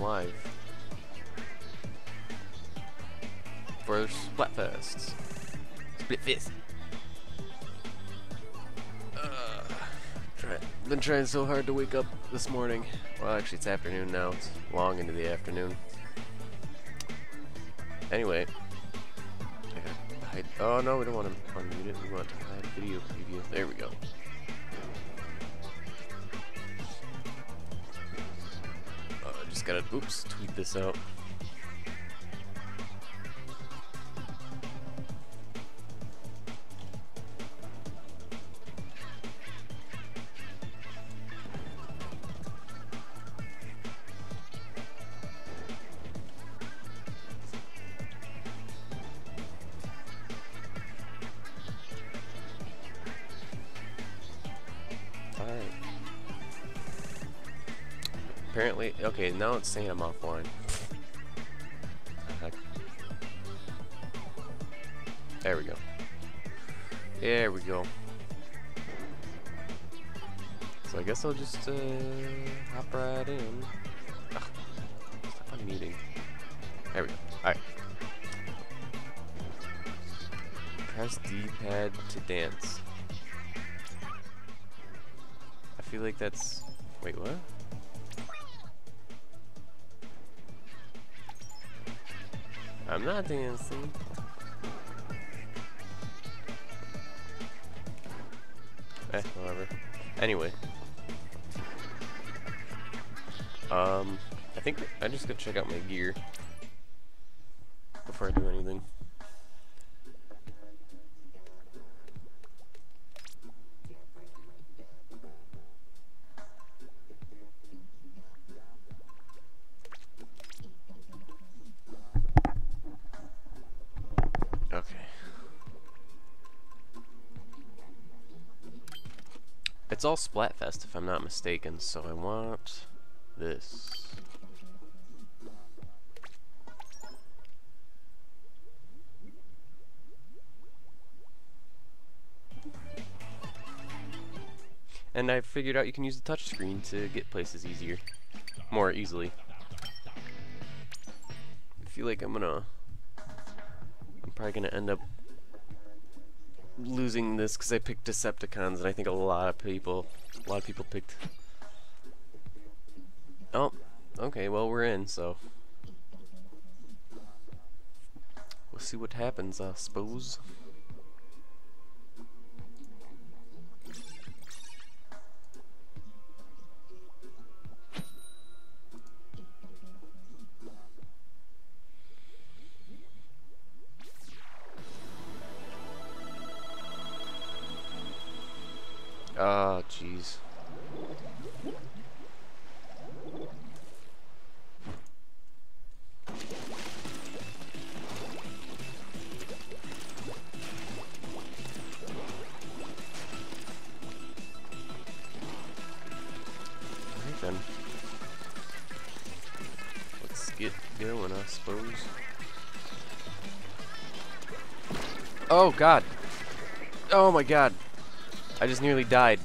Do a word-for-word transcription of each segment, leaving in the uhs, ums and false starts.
live for Splatfest. Splitfest. Uh, try, been trying so hard to wake up this morning. Well, actually, it's afternoon now. It's long into the afternoon. Anyway, I gotta hide. Oh no, we don't want to unmute it. We want to hide video preview. There we go. Uh, just gotta, oops, tweet this out. Apparently, okay, now it's saying I'm offline. There we go. There we go. So I guess I'll just uh, hop right in. Ugh, stop unmuting. There we go. Alright. Press D-pad to dance. I feel like that's... Wait, what? I'm not dancing. Eh, whatever. Anyway. Um, I think I just gotta check out my gear before I do anything. It's all Splatfest if I'm not mistaken, so I want this. And I figured out you can use the touchscreen to get places easier, more easily. I feel like I'm gonna, I'm probably gonna end up losing this because I picked Decepticons, and I think a lot of people, a lot of people picked. Oh, okay. Well, we're in, so we'll see what happens, I suppose. Oh, jeez. Alright then. Let's get going, I suppose. Oh, God. Oh, my God. I just nearly died.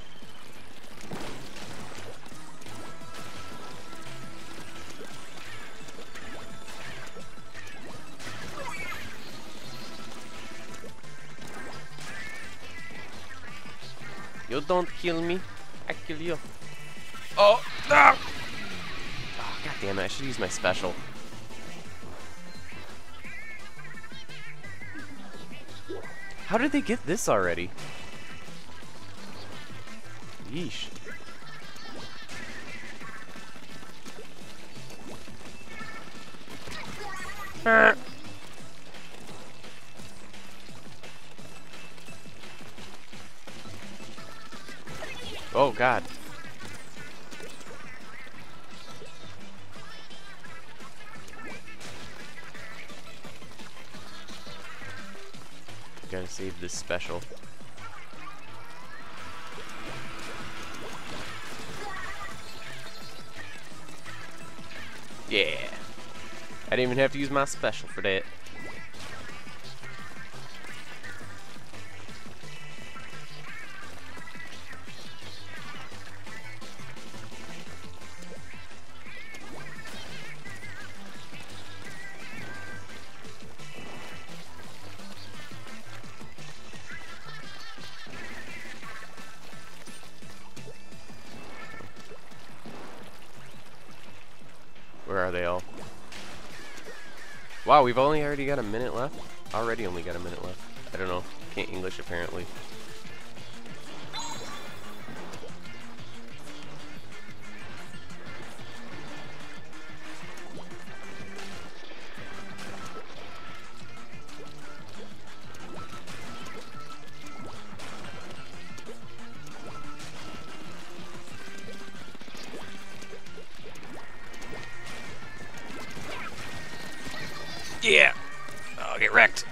You don't kill me, I kill you. Oh, ah! Oh, God damn it, I should use my special. How did they get this already? Yeesh. Ah. Oh, God. Gotta save this special. Yeah. I didn't even have to use my special for that. are they all? Wow, we've only already got a minute left? Already only got a minute left. I don't know. Can't English apparently. Yeah! Oh, get wrecked.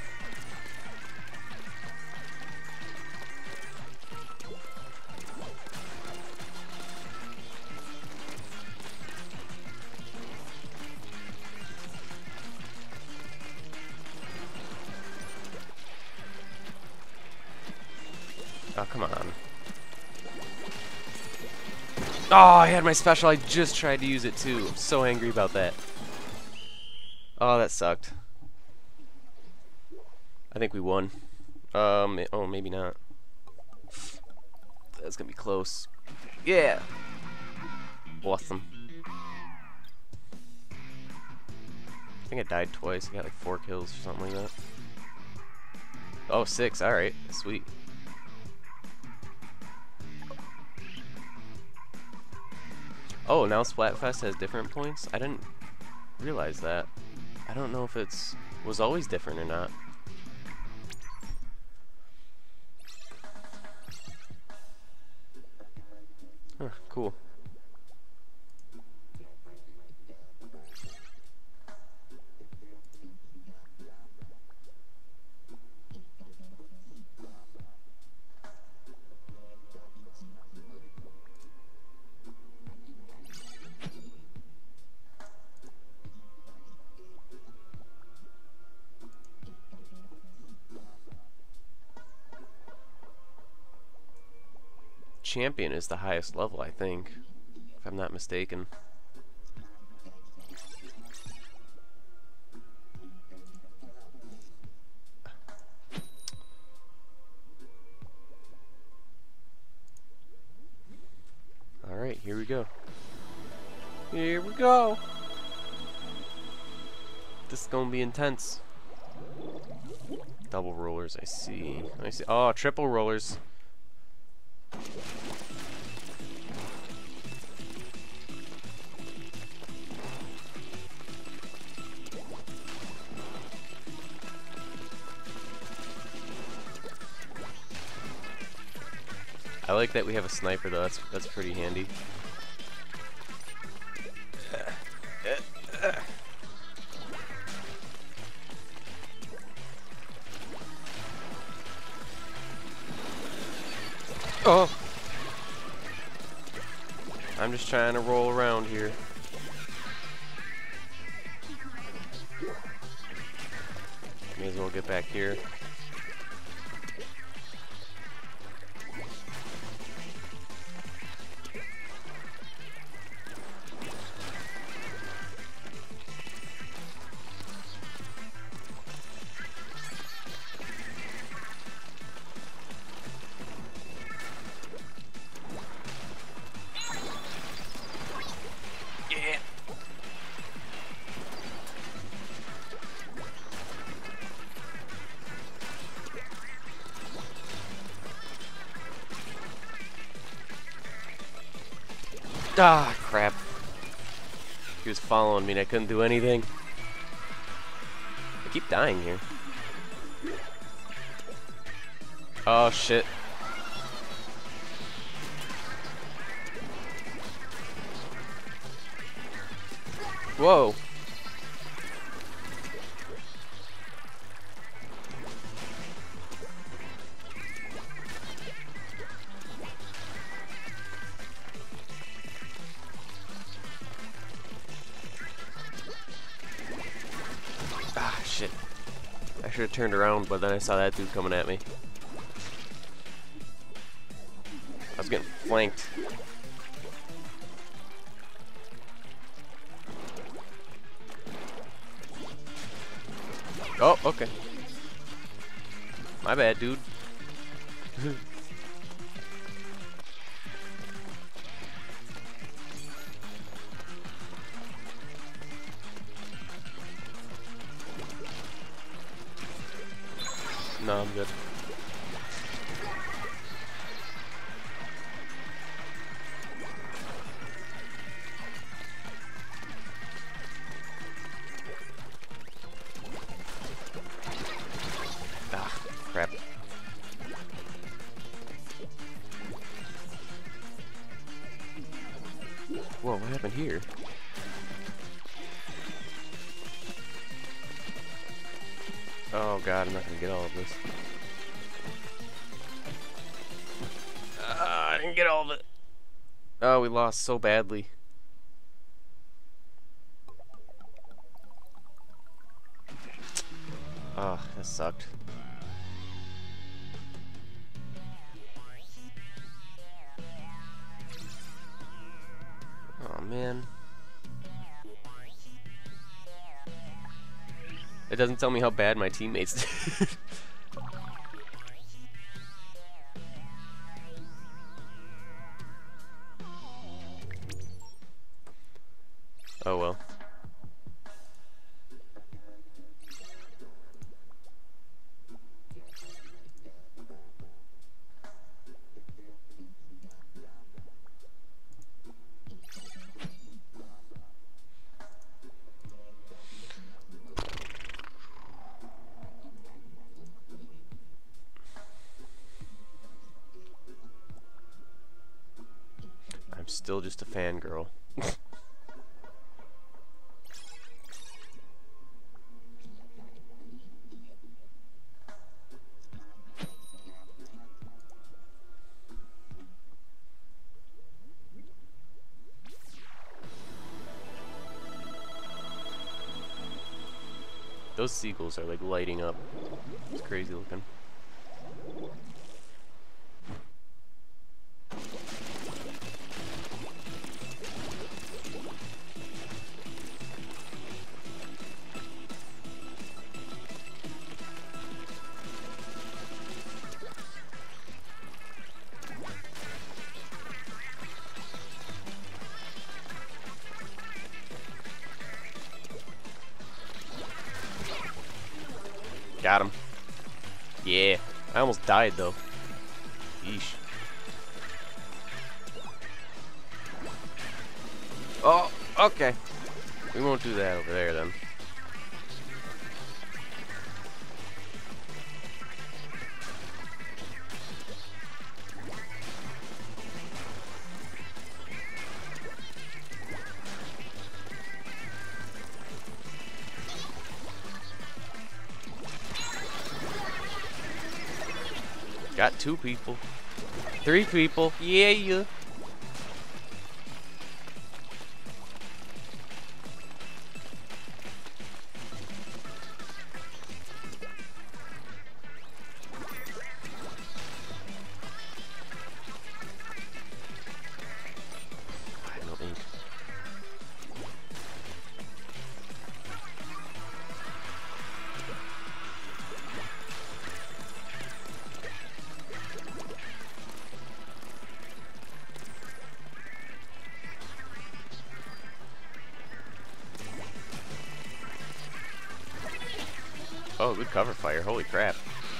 Oh, come on. Oh, I had my special. I just tried to use it too. I'm so angry about that. Oh, that sucked. I think we won. Um, oh, maybe not. That's gonna be close. Yeah! Awesome. I think I died twice. I got like four kills or something like that. Oh, six. Alright. Sweet. Oh, now Splatfest has different points? I didn't realize that. I don't know if it's was always different or not. Huh, cool. Champion is the highest level, I think, if I'm not mistaken. Alright, here we go. Here we go! This is gonna be intense. Double rollers, I see. I see. Oh, triple rollers. I like that we have a sniper though. That's that's pretty handy. Oh! I'm just trying to roll around here. May as well get back here. Ah, crap. He was following me and I couldn't do anything. I keep dying here. Oh, shit. Whoa. Ah, shit. I should have turned around, but then I saw that dude coming at me. I was getting flanked. Oh, okay. My bad, dude. I'm good. Ah, crap. Whoa, what happened here? Oh god, I'm not gonna get all of this. Uh, I didn't get all of it. Oh, we lost so badly. Oh, that sucked. Oh man. It doesn't tell me how bad my teammates did. Oh well. I'm still just a fangirl. Those seagulls are like lighting up. It's crazy looking. Got him. Yeah. I almost died though. Yeesh. Oh, okay. We won't do that over there then. Got two people. Three people. Yeah, yeah. I don't think. Oh, good cover fire. Holy crap.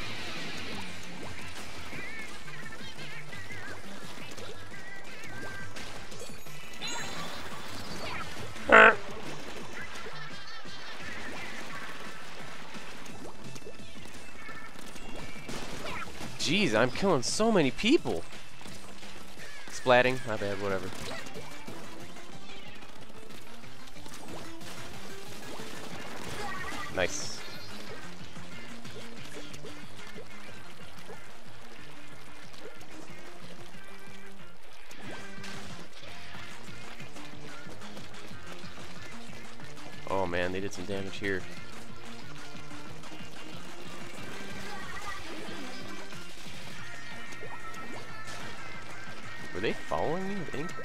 Jeez, I'm killing so many people. Splatting, my bad, whatever. Nice. Oh man, they did some damage here. Were they following me with ink?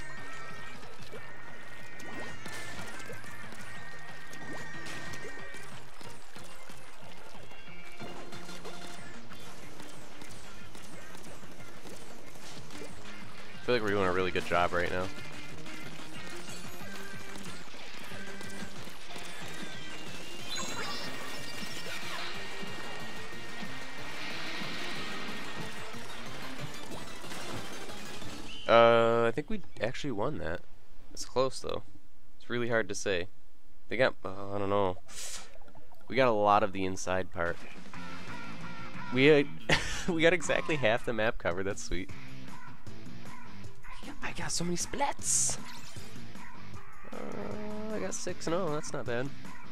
I feel like we're doing a really good job right now. Uh, I think we actually won that. It's close though. It's really hard to say. They got, uh, I don't know. We got a lot of the inside part. We uh, we got exactly half the map covered. That's sweet. I got so many splats. Uh, I got six and oh. That's not bad.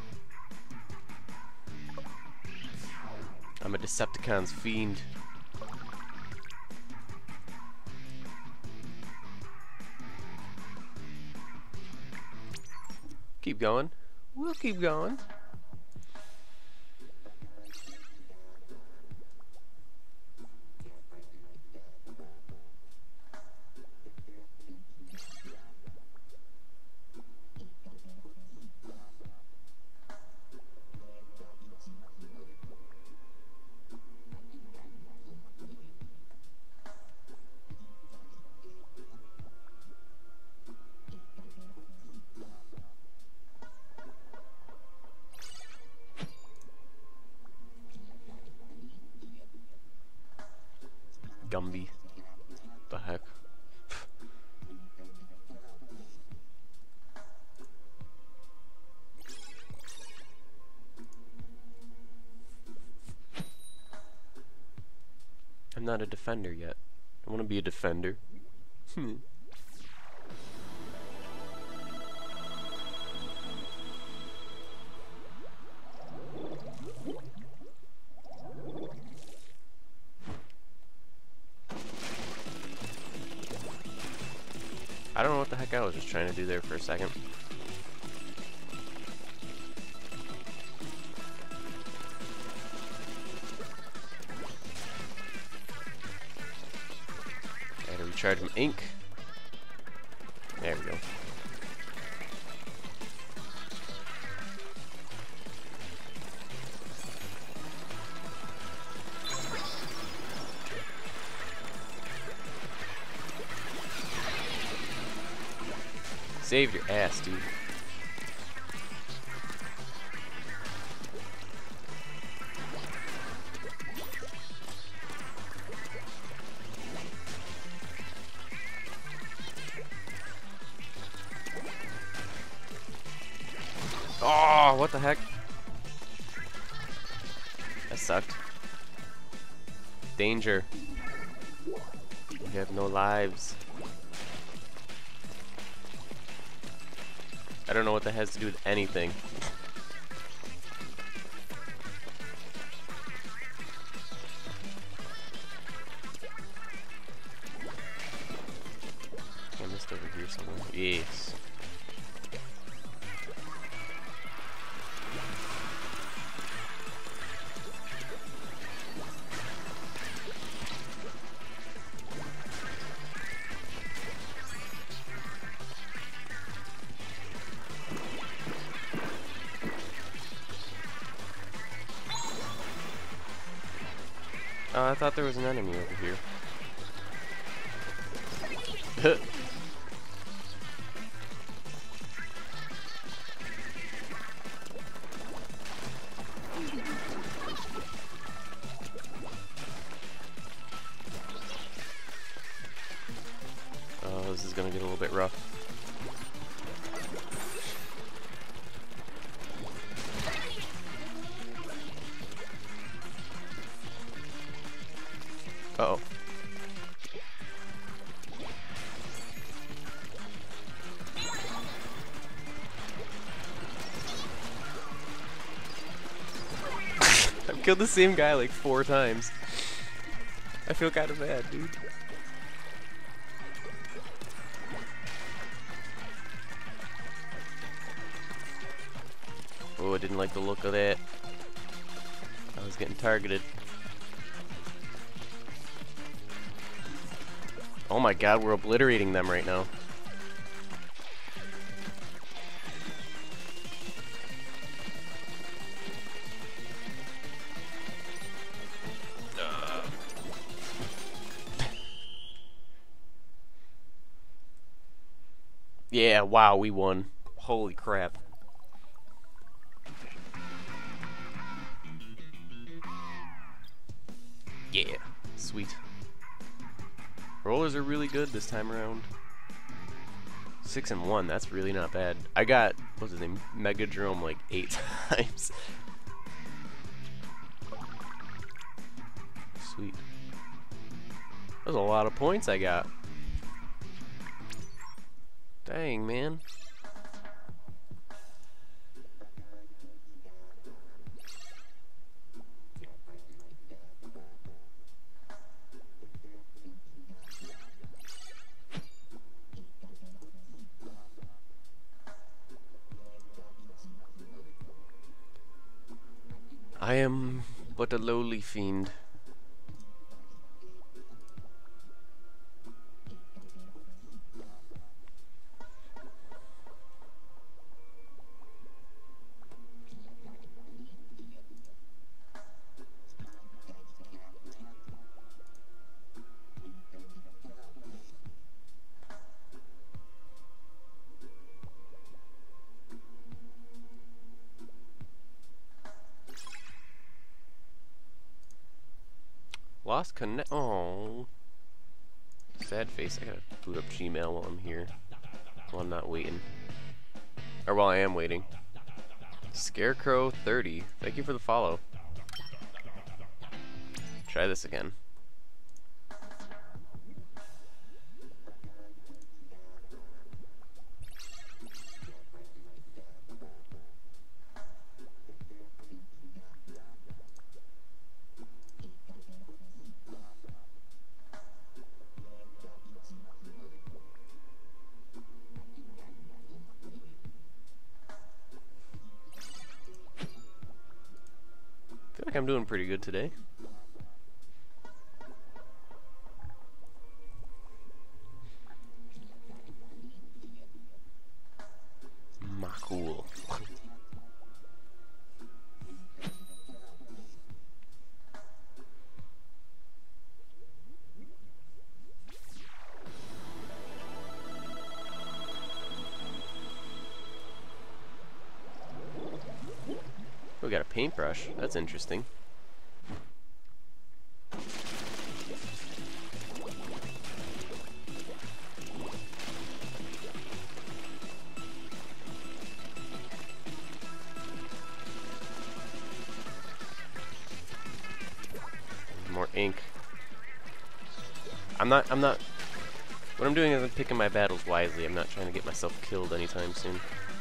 I'm a Decepticon's fiend. Keep going. We'll keep going. Gumby. The heck? I'm not a defender yet. I want to be a defender. I don't know what the heck I was just trying to do there for a second. I had to recharge my ink. There we go. Saved your ass, dude. Oh, what the heck? That sucked. Danger. We have no lives. I don't know what that has to do with anything. I missed over here somewhere. Yes. Uh, I thought there was an enemy over here. Oh, this is gonna get a little bit rough. Uh-oh. I've killed the same guy like four times. I feel kind of bad, dude. Oh, I didn't like the look of that. I was getting targeted. Oh my god, we're obliterating them right now. Uh. Yeah, wow, we won. Holy crap. Yeah, sweet. Rollers are really good this time around. Six and one, that's really not bad. I got, what's his name, Megadrome like eight times. Sweet. That's a lot of points I got. Dang, man. I am but a lowly fiend. Lost connect. Oh, sad face. I gotta boot up Gmail while I'm here. While I'm not waiting, or while I am waiting. Scarecrow thirty. Thank you for the follow. Try this again. I feel like I'm doing pretty good today. Ma cool. We got a paintbrush. That's interesting. More ink. I'm not, I'm not, what I'm doing is I'm picking my battles wisely. I'm not trying to get myself killed anytime soon.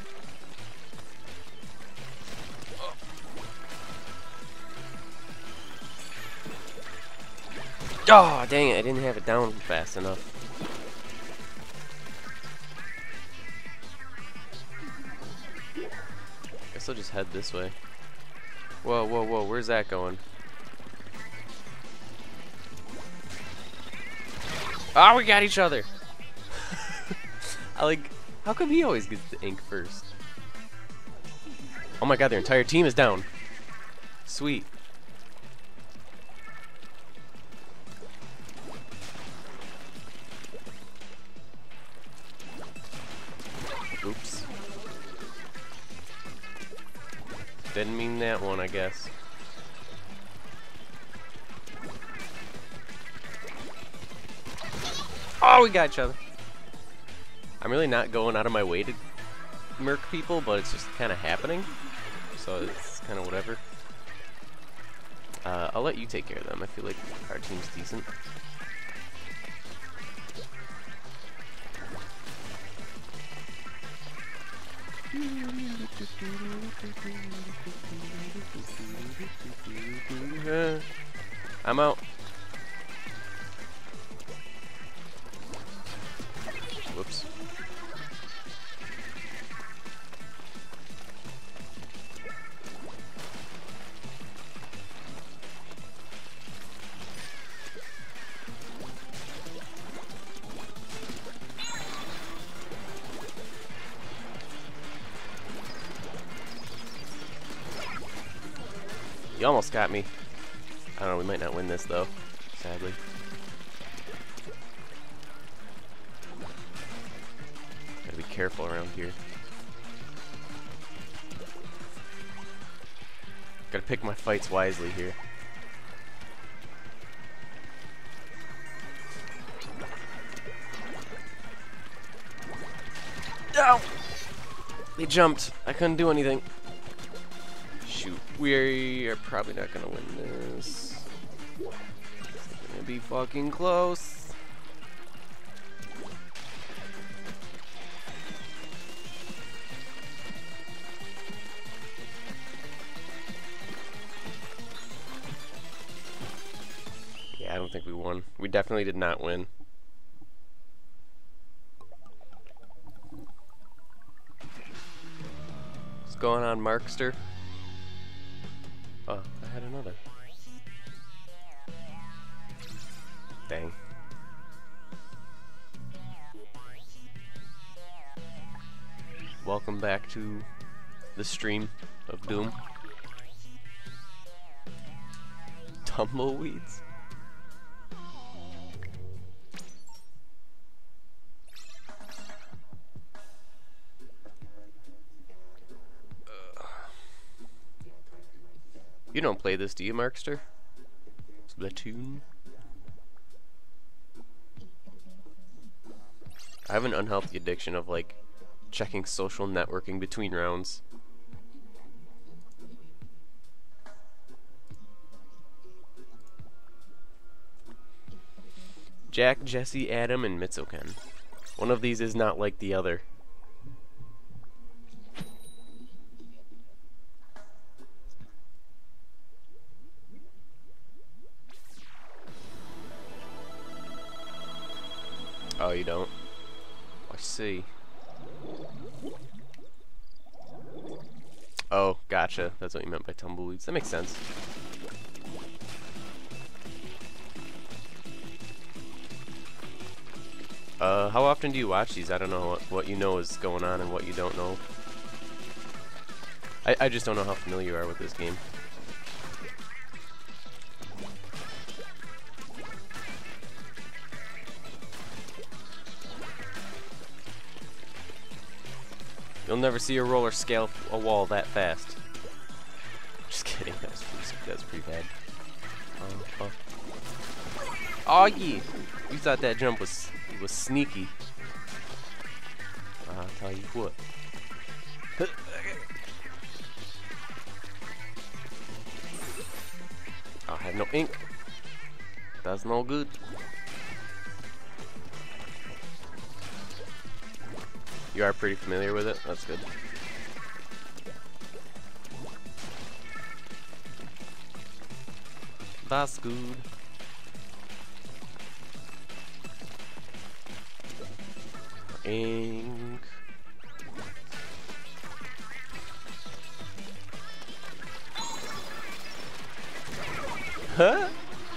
Oh, dang it, I didn't have it down fast enough. Guess I'll just head this way. Whoa, whoa, whoa, where's that going? Ah, oh, we got each other! I like, how come he always gets the ink first? Oh my god, their entire team is down. Sweet. Oops. Didn't mean that one, I guess. Oh, we got each other. I'm really not going out of my way to murk people, but it's just kind of happening. So it's kind of whatever. Uh, I'll let you take care of them. I feel like our team's decent. Uh, I'm out. Whoops. You almost got me. I don't know, we might not win this though, sadly. Gotta be careful around here. Gotta pick my fights wisely here. No! They jumped. I couldn't do anything. Shoot. We are probably not gonna win this. It's gonna be fucking close. I don't think we won. We definitely did not win. What's going on, Markster? Oh, I had another. Dang. Welcome back to the stream of Doom. Tumbleweeds? You don't play this, do you, Markster? Splatoon? I have an unhealthy addiction of, like, checking social networking between rounds. Jack, Jesse, Adam, and Mitsuken. One of these is not like the other. Oh, you don't? I see. Oh, gotcha. That's what you meant by tumbleweeds. That makes sense. Uh, how often do you watch these? I don't know what, what you know is going on and what you don't know. I, I just don't know how familiar you are with this game. You'll never see a roller scale a wall that fast. Just kidding. That was pretty, that was pretty bad. Oh, oh. Oh yeah! You thought that jump was was sneaky. I'll tell you what. I have no ink. That's no good. You are pretty familiar with it? That's good. That's good. Ink. Huh?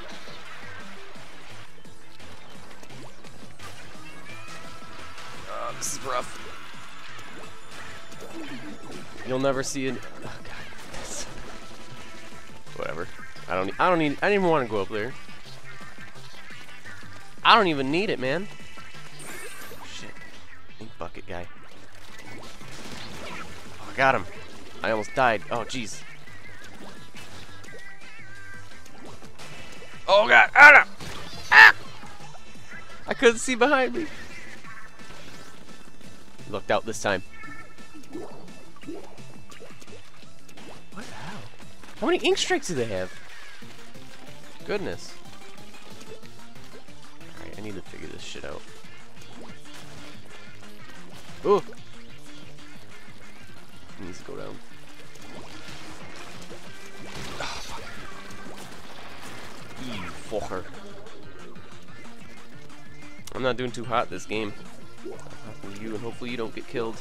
Oh, this is rough. You'll never see an. Oh god. Whatever. I don't. I don't need. I didn't even want to go up there. I don't even need it, man. Shit. Ink bucket guy. Oh, I got him. I almost died. Oh jeez. Oh god. Ah! Ah! I couldn't see behind me. Looked out this time. What the hell? How many ink strikes do they have? Goodness. Alright, I need to figure this shit out. Ooh! It needs to go down. Oh, fuck. You fucker. I'm not doing too hot this game. I'm talking to you, and hopefully you don't get killed.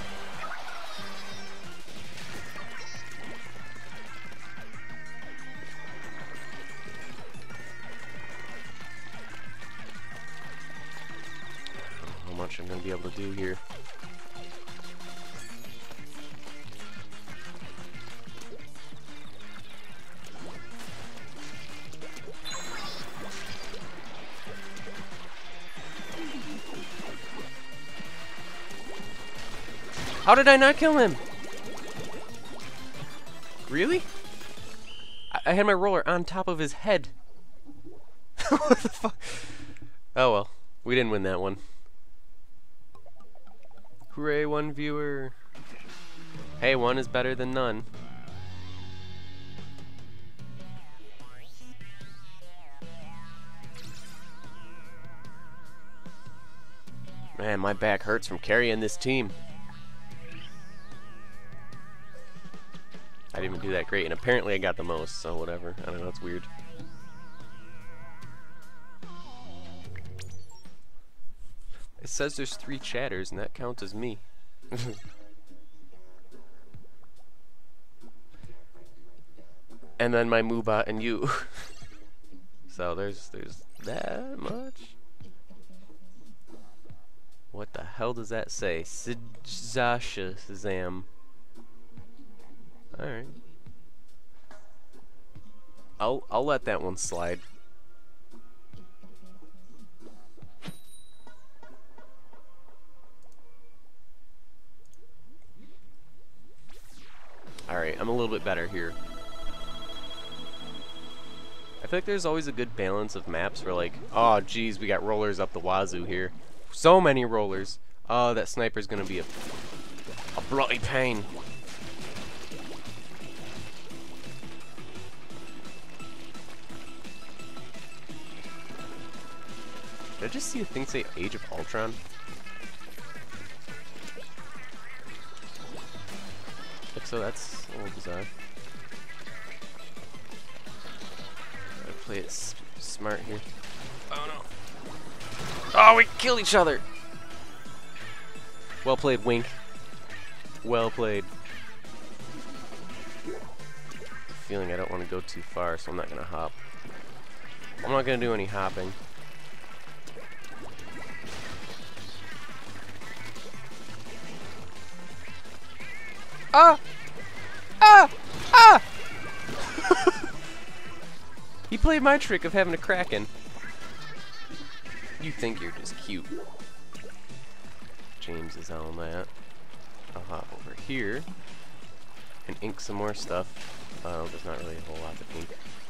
How much I'm gonna be able to do here. How did I not kill him? Really? I, I had my roller on top of his head. What the fuck? Oh well, we didn't win that one. Hooray, one viewer. Hey, one is better than none. Man, my back hurts from carrying this team. I didn't even do that great, and apparently I got the most, so whatever. I don't know, it's weird. It says there's three chatters, and that counts as me. And then my Moobot and you. So there's there's that much. What the hell does that say? Sijasha Shazam. Alright. I'll I'll let that one slide. Alright, I'm a little bit better here. I feel like there's always a good balance of maps where, like, oh geez, we got rollers up the wazoo here. So many rollers. Oh, that sniper's gonna be a, a bloody pain. Did I just see a thing say Age of Ultron? Like, so that's a little bizarre. Gotta play it s smart here. Oh no. Oh, we killed each other! Well played, Wink. Well played. Feeling I don't want to go too far, so I'm not gonna hop. I'm not gonna do any hopping. Ah! Ah! Ah! He played my trick of having a Kraken. You think you're just cute. James is on that. I'll hop over here and ink some more stuff. Oh, there's not really a whole lot to ink.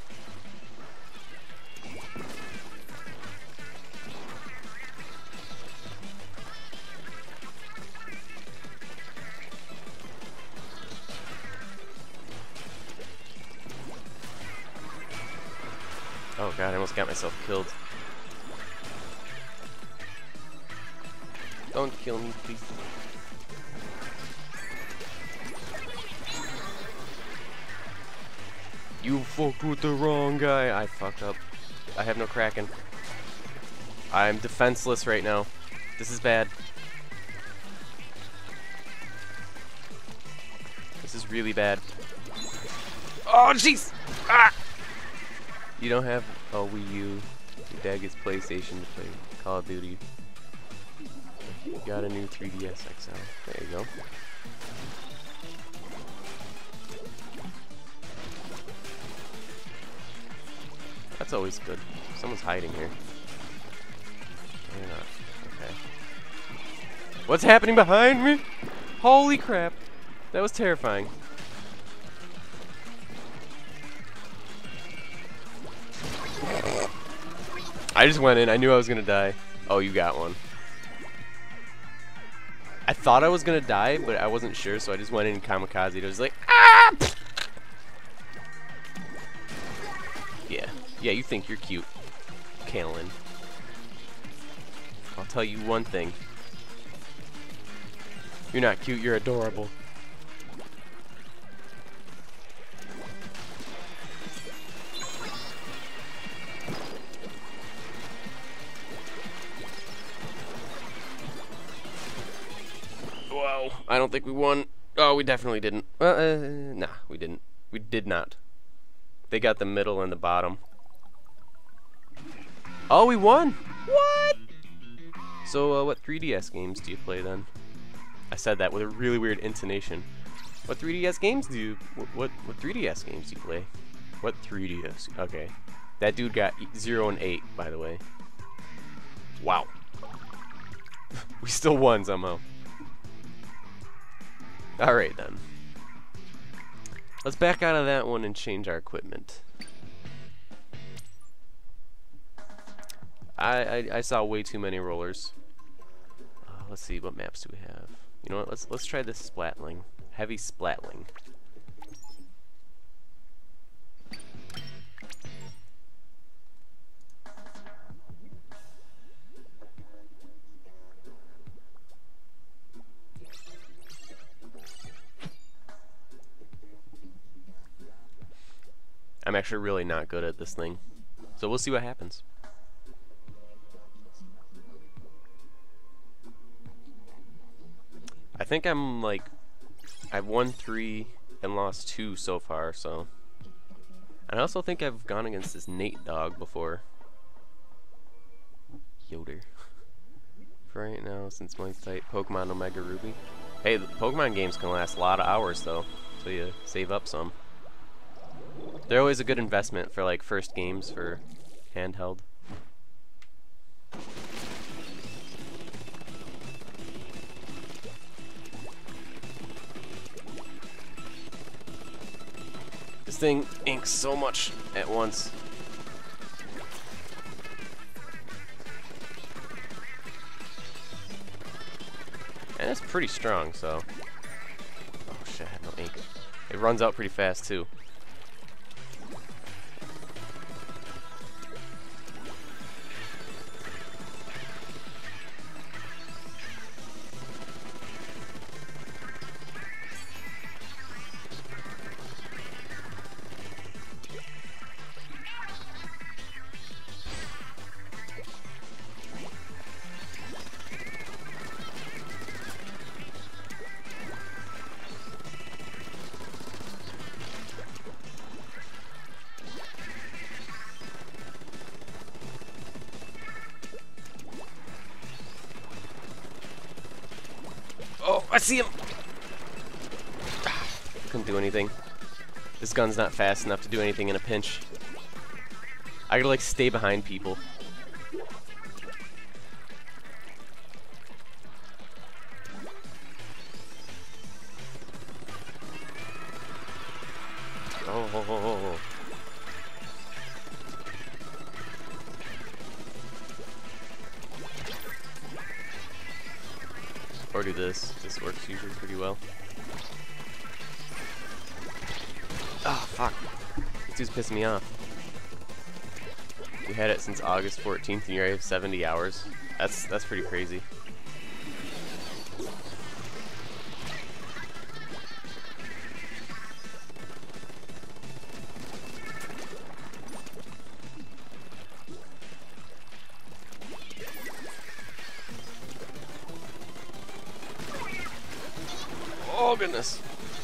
Oh god, I almost got myself killed. Don't kill me, please. You fucked with the wrong guy. I fucked up. I have no Kraken. I'm defenseless right now. This is bad. This is really bad. Oh, jeez! Ah! You don't have a Wii U. Your dad gets PlayStation to play Call of Duty. You got a new three D S X L. There you go. That's always good. Someone's hiding here. They're not. Okay. What's happening behind me? Holy crap. That was terrifying. I just went in. I knew I was going to die. Oh, you got one. I thought I was going to die, but I wasn't sure, so I just went in and kamikaze. It was like, ah! Yeah. Yeah, you think you're cute, Kalen. I'll tell you one thing. You're not cute, you're adorable. Whoa, I don't think we won. Oh, we definitely didn't. Uh, uh, nah, we didn't. We did not. They got the middle and the bottom. Oh, we won! What? So, uh, what three D S games do you play then? I said that with a really weird intonation. What three D S games do you... What, what, what three D S games do you play? What three D S? Okay. That dude got zero and eight, by the way. Wow. We still won somehow. Alright then. Let's back out of that one and change our equipment. I, I, I saw way too many rollers. Uh, let's see, what maps do we have? You know what? Let's let's try this splatling. Heavy splatling. I'm actually really not good at this thing, so we'll see what happens. I think I'm like, I've won three and lost two so far, so. And I also think I've gone against this Nate dog before. Yoder. For right now, since mine's tight, Pokemon Omega Ruby. Hey, the Pokemon games can last a lot of hours though, so you save up some. They're always a good investment for like first games for handheld. This thing inks so much at once. And it's pretty strong, so. Oh shit, I have no ink. It runs out pretty fast too. Oh, I see him! Couldn't do anything. This gun's not fast enough to do anything in a pinch. I gotta like stay behind people. Oh, oh, oh, oh, oh. Or do this. This works usually pretty well. Oh, fuck. This dude's pissing me off. You had it since August fourteenth and you already have seventy hours. That's, that's pretty crazy. Oh goodness.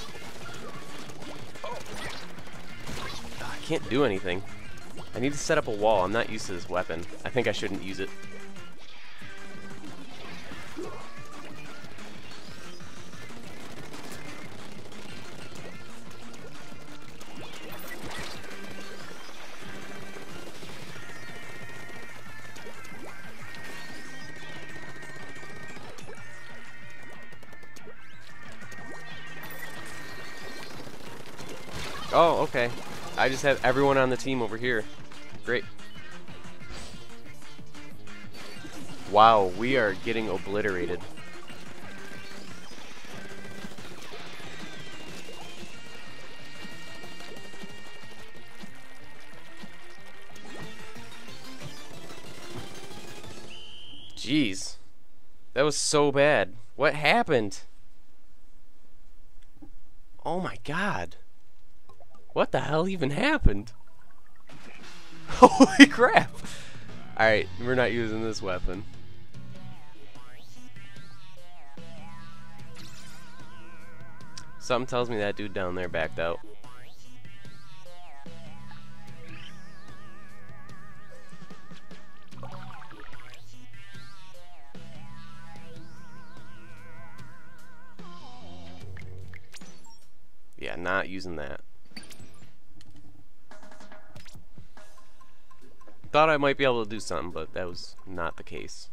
Oh. I can't do anything. I need to set up a wall. I'm not used to this weapon. I think I shouldn't use it. Oh, okay. I just have everyone on the team over here. Great. Wow, we are getting obliterated. Jeez. That was so bad. What happened? Oh my god. What the hell even happened? Holy crap! Alright, we're not using this weapon. Something tells me that dude down there backed out. Yeah, not using that. Thought I might be able to do something, but that was not the case.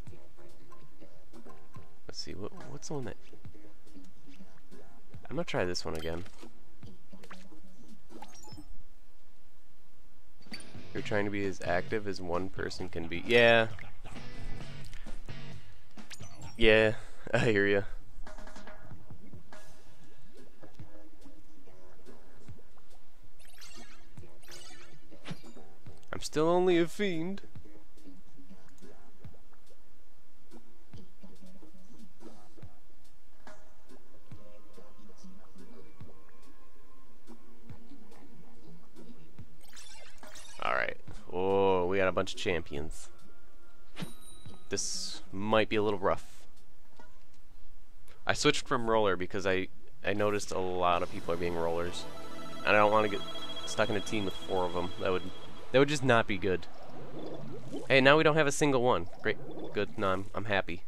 Let's see, what, what's the one that... I'm gonna try this one again. You're trying to be as active as one person can be. Yeah. Yeah, I hear ya. I'm still only a fiend. Alright. Oh, we got a bunch of champions. This might be a little rough. I switched from roller because I, I noticed a lot of people are being rollers. And I don't want to get stuck in a team with four of them. That would that would just not be good. Hey, now we don't have a single one. Great. Good. No, I'm, I'm happy.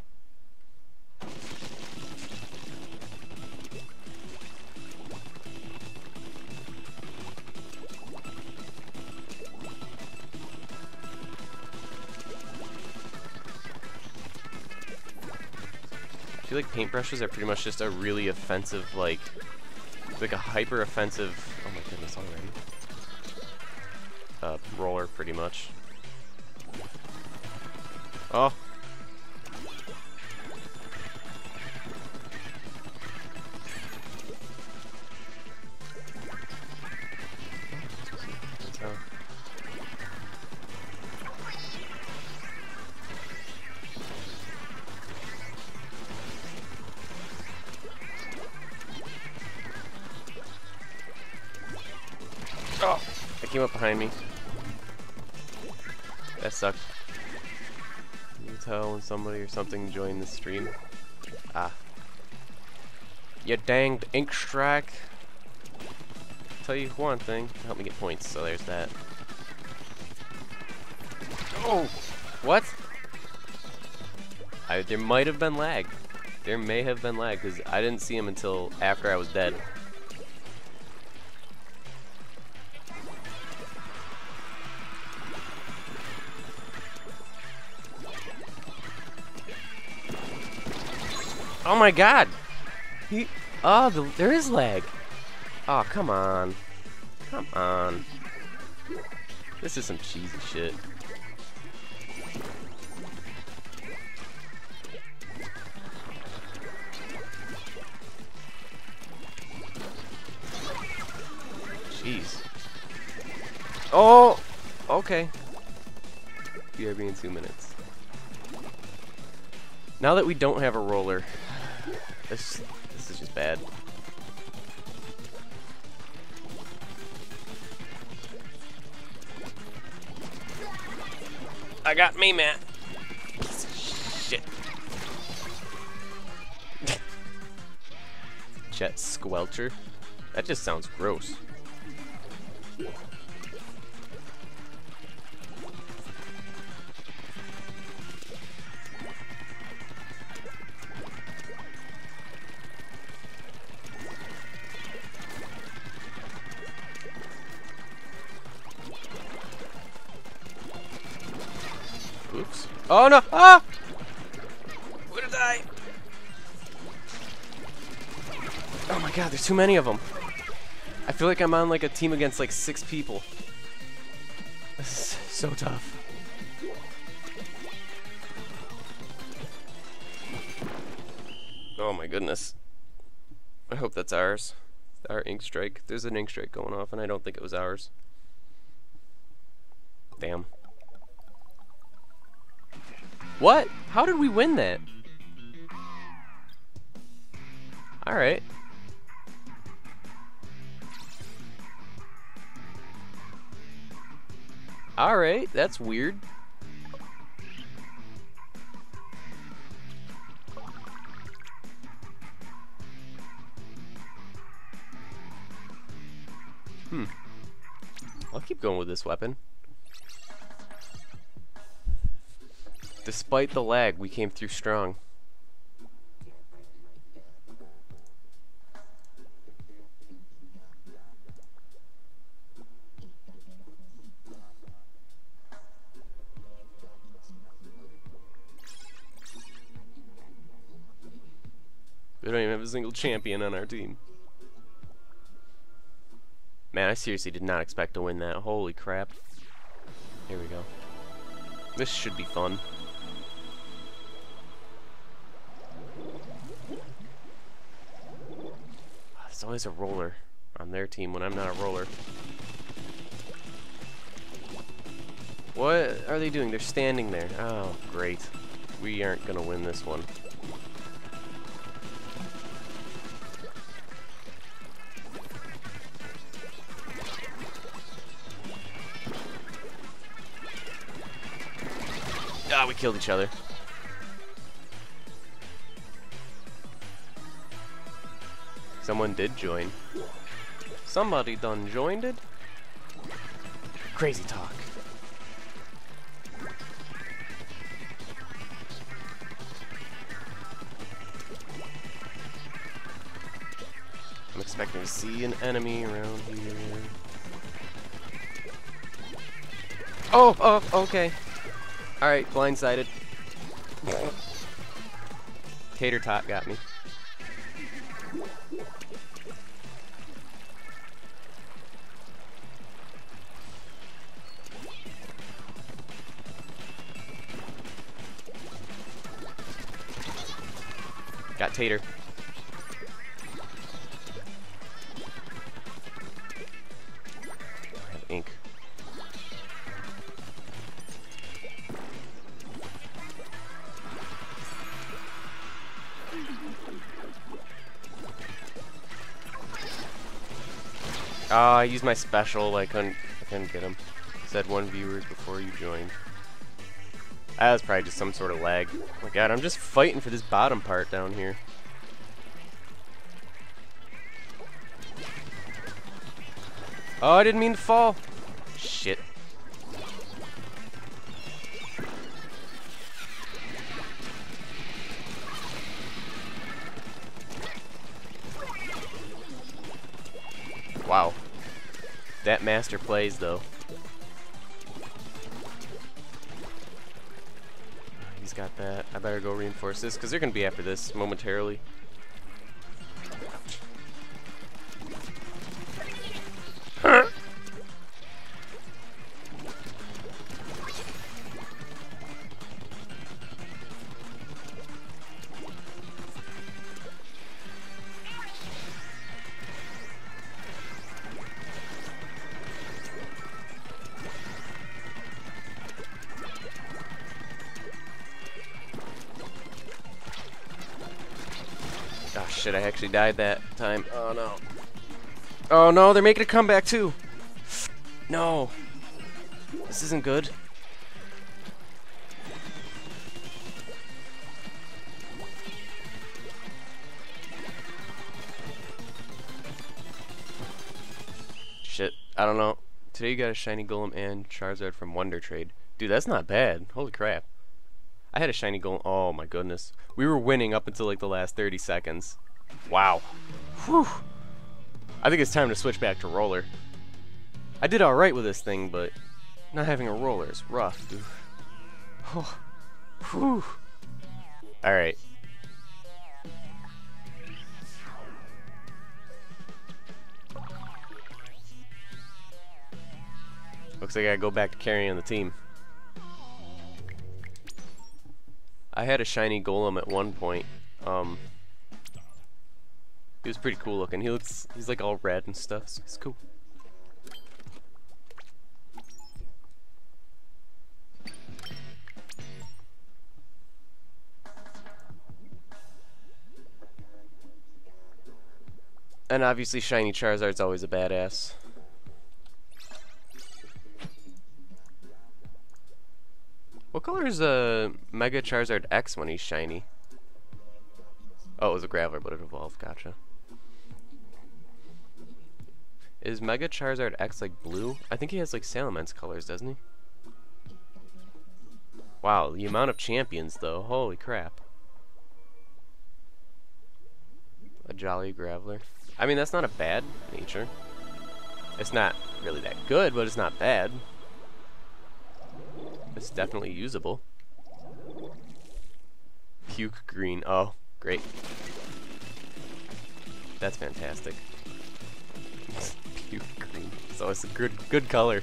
I feel like paintbrushes are pretty much just a really offensive, like, like a hyper offensive, oh my goodness, already, uh, roller, pretty much. Oh. So. Oh, I came up behind me. That sucked. You can tell when somebody or something joined the stream. Ah. You danged ink strike. Tell you one thing, help me get points, so there's that. Oh! What? I, there might have been lag. There may have been lag, because I didn't see him until after I was dead. Oh my god! He, oh, the, there is lag. Oh, come on. Come on. This is some cheesy shit. Jeez. Oh! Okay. B R B in two minutes. Now that we don't have a roller, this, this is just bad. I got me, Matt. Shit. Jet Squelcher? That just sounds gross. Oops. Oh no! Ah! I'm gonna die! Oh my god, there's too many of them. I feel like I'm on like a team against like six people. This is so tough. Oh my goodness. I hope that's ours. Our ink strike. There's an ink strike going off and I don't think it was ours. Damn. What? How did we win that? Alright. Alright, that's weird. Hmm. I'll keep going with this weapon. Despite the lag, we came through strong. We don't even have a single champion on our team. Man, I seriously did not expect to win that. Holy crap. Here we go. This should be fun. There's always a roller on their team when I'm not a roller. What are they doing? They're standing there. Oh, great. We aren't gonna win this one. Ah, we killed each other. Someone did join. Somebody done joined it. Crazy talk. I'm expecting to see an enemy around here. Oh, oh, okay. Alright, blindsided. Tater tot got me. Got Tater. I have ink. Oh, I used my special, I couldn't I couldn't get him. It said one viewers before you joined. That was probably just some sort of lag. Oh my god, I'm just fighting for this bottom part down here. Oh, I didn't mean to fall. Shit. Wow. That master plays, though. He's got that. I better go reinforce this, because they're going to be after this momentarily. Oh shit, I actually died that time. Oh no. Oh no, they're making a comeback too. No. This isn't good. Shit, I don't know. Today you got a shiny Golem and Charizard from Wonder Trade. Dude, that's not bad. Holy crap. I had a shiny Golem. Oh my goodness. We were winning up until like the last thirty seconds. Wow. Whew. I think it's time to switch back to roller. I did alright with this thing, but not having a roller is rough, dude. Oh. Whew. Alright. Looks like I gotta go back to carrying the team. I had a shiny Golem at one point. Um, he was pretty cool looking. He looks, he's like all red and stuff. So it's cool. And obviously, shiny Charizard's always a badass. What color is uh, Mega Charizard X when he's shiny? Oh, it was a Graveler, but it evolved. Gotcha. Is Mega Charizard X like blue? I think he has like Salamence colors, doesn't he? Wow, the amount of champions though. Holy crap. A Jolly Graveler. I mean, that's not a bad nature. It's not really that good, but it's not bad. It's definitely usable. Puke green. Oh, great. That's fantastic. Puke green. So it's a good good color.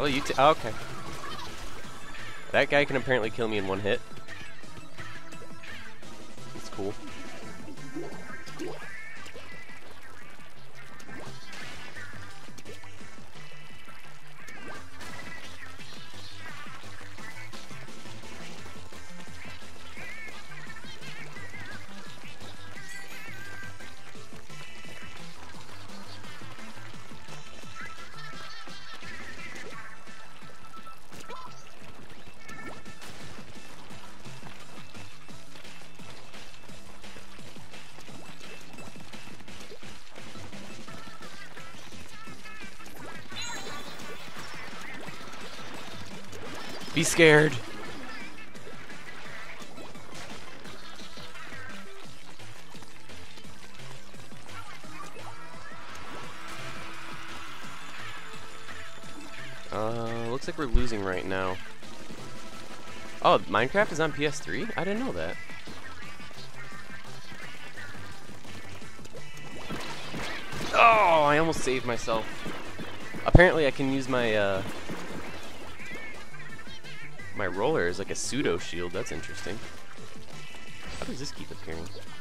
Well, you t oh, okay. That guy can apparently kill me in one hit. That's cool. Be scared. Uh, looks like we're losing right now. Oh, Minecraft is on P S three? I didn't know that. Oh, I almost saved myself. Apparently I can use my, uh... my roller is like a pseudo shield. That's interesting. How does this keep appearing?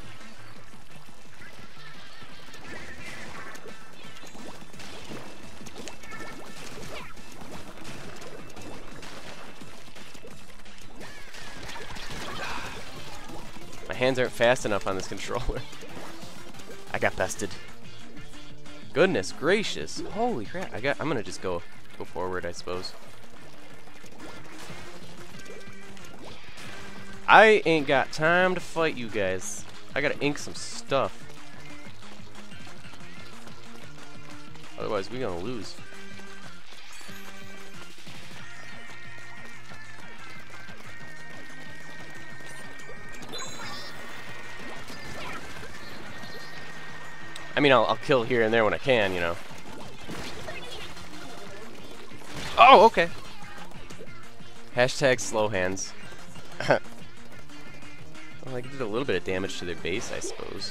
My hands aren't fast enough on this controller. I got bested. Goodness gracious! Holy crap! I got. I'm gonna just go go forward, I suppose. I ain't got time to fight you guys. I gotta ink some stuff. Otherwise, we're gonna lose. I mean, I'll, I'll kill here and there when I can, you know. Oh, okay. Hashtag slow hands. Well, I did a little bit of damage to their base, I suppose.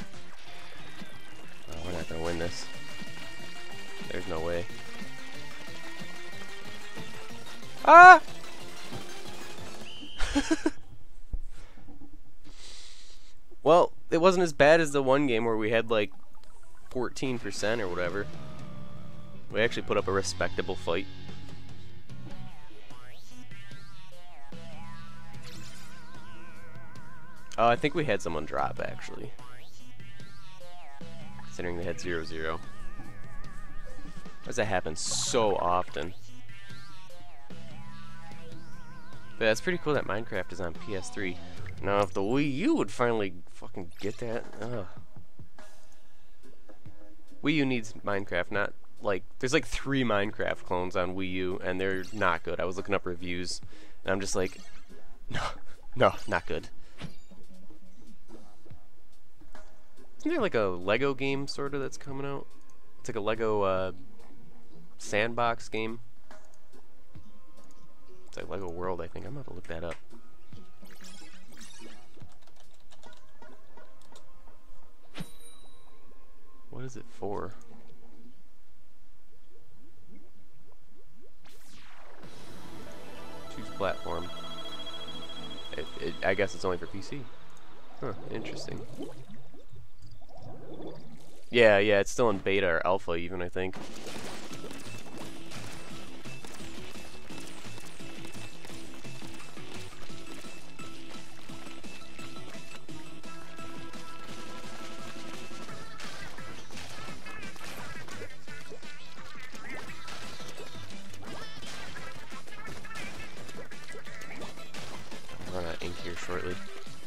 Oh, we're not gonna win this. There's no way. Ah! Well, it wasn't as bad as the one game where we had like fourteen percent or whatever. We actually put up a respectable fight. Oh, I think we had someone drop, actually. Considering they had zero zero. Why does that happen so often? But that's pretty cool that Minecraft is on P S three. Now, if the Wii U would finally fucking get that... Ugh. Wii U needs Minecraft, not... Like, there's like three Minecraft clones on Wii U, and they're not good. I was looking up reviews, and I'm just like... No, no, not good. Isn't there like a Lego game sort of that's coming out? It's like a Lego uh, sandbox game. It's like Lego World, I think. I'm about to look that up. What is it for? Choose platform. It, it, I guess it's only for P C. Huh, interesting. Yeah, yeah, it's still in beta or alpha even, I think. I'll run out of ink here shortly.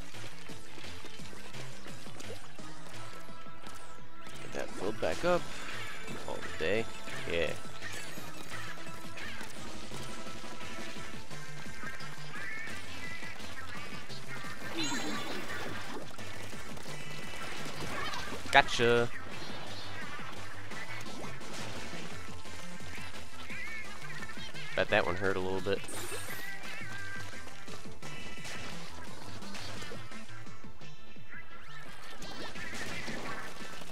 That filled back up all the day. Yeah. Gotcha. Bet that one hurt a little bit.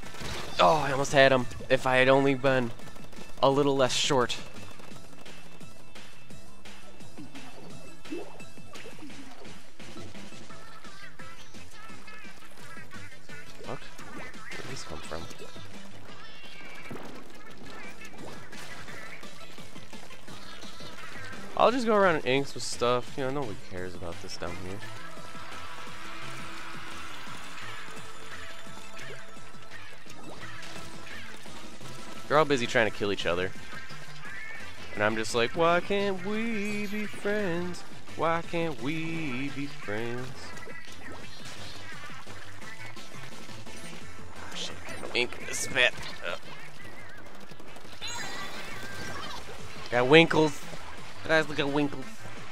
Oh, I almost had him. If I had only been a little less short. I'll just go around in inks with stuff. You know, nobody cares about this down here. They're all busy trying to kill each other. And I'm just like, why can't we be friends? Why can't we be friends? Oh shit, ink this bit. Oh. Got winkles. Guys, look at winkles.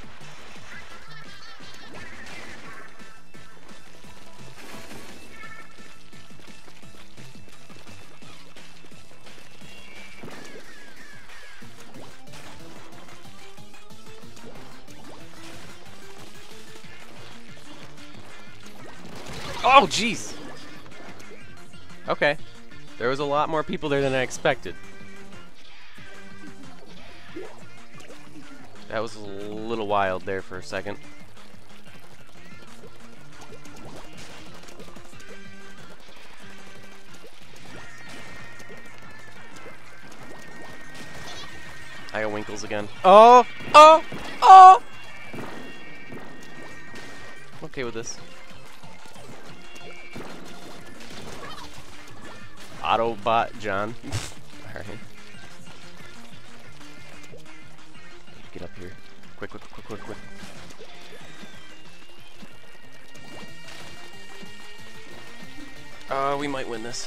Oh, jeez. Okay. There was a lot more people there than I expected. That was a little wild there for a second. I got winkles again. Oh! Oh! Oh! I'm okay with this. Autobot John. Alright. Get up here. Quick, quick, quick, quick, quick. Uh, we might win this.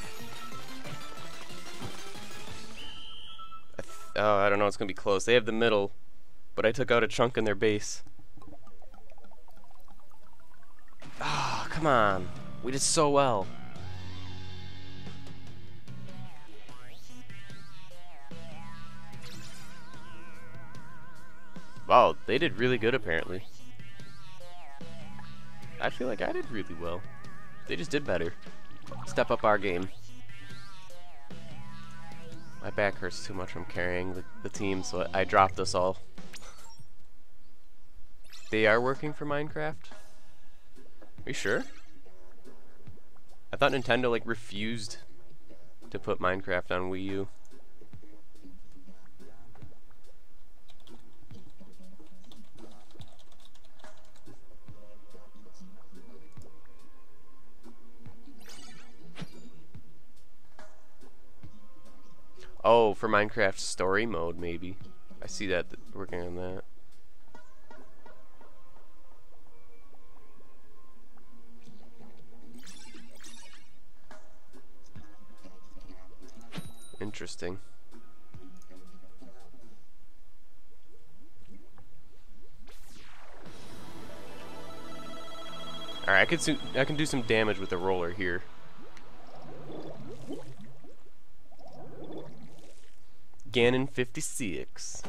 I th oh, I don't know. It's gonna be close. They have the middle, but I took out a chunk in their base. Ah, oh, come on. We did so well. Wow, they did really good apparently. I feel like I did really well. They just did better. Step up our game. My back hurts too much from carrying the, the team, so I dropped us all. They are working for Minecraft? Are you sure? I thought Nintendo like refused to put Minecraft on Wii U. Oh, for Minecraft story mode, maybe. I see that th working on that. Interesting. All right, I could I can do some damage with the roller here. Ganon fifty-six.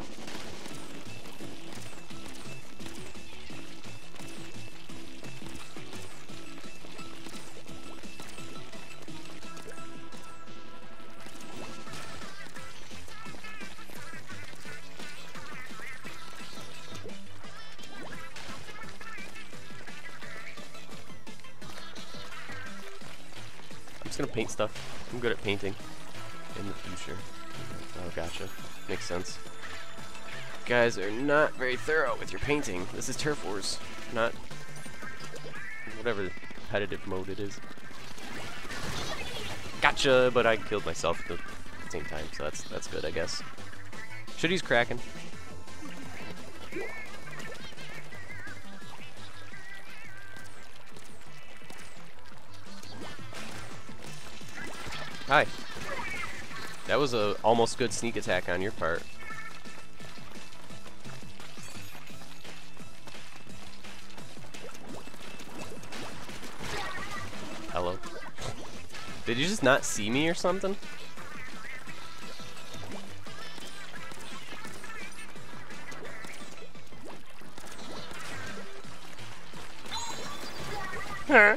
I'm just gonna paint stuff. I'm good at painting in the future. Oh, gotcha. Makes sense. You guys are not very thorough with your painting. This is Turf Wars, not whatever competitive mode it is. Gotcha, but I killed myself at the same time, so that's that's good, I guess. Should use Kraken. Hi. That was a almost good sneak attack on your part. Hello. Did you just not see me or something? Huh?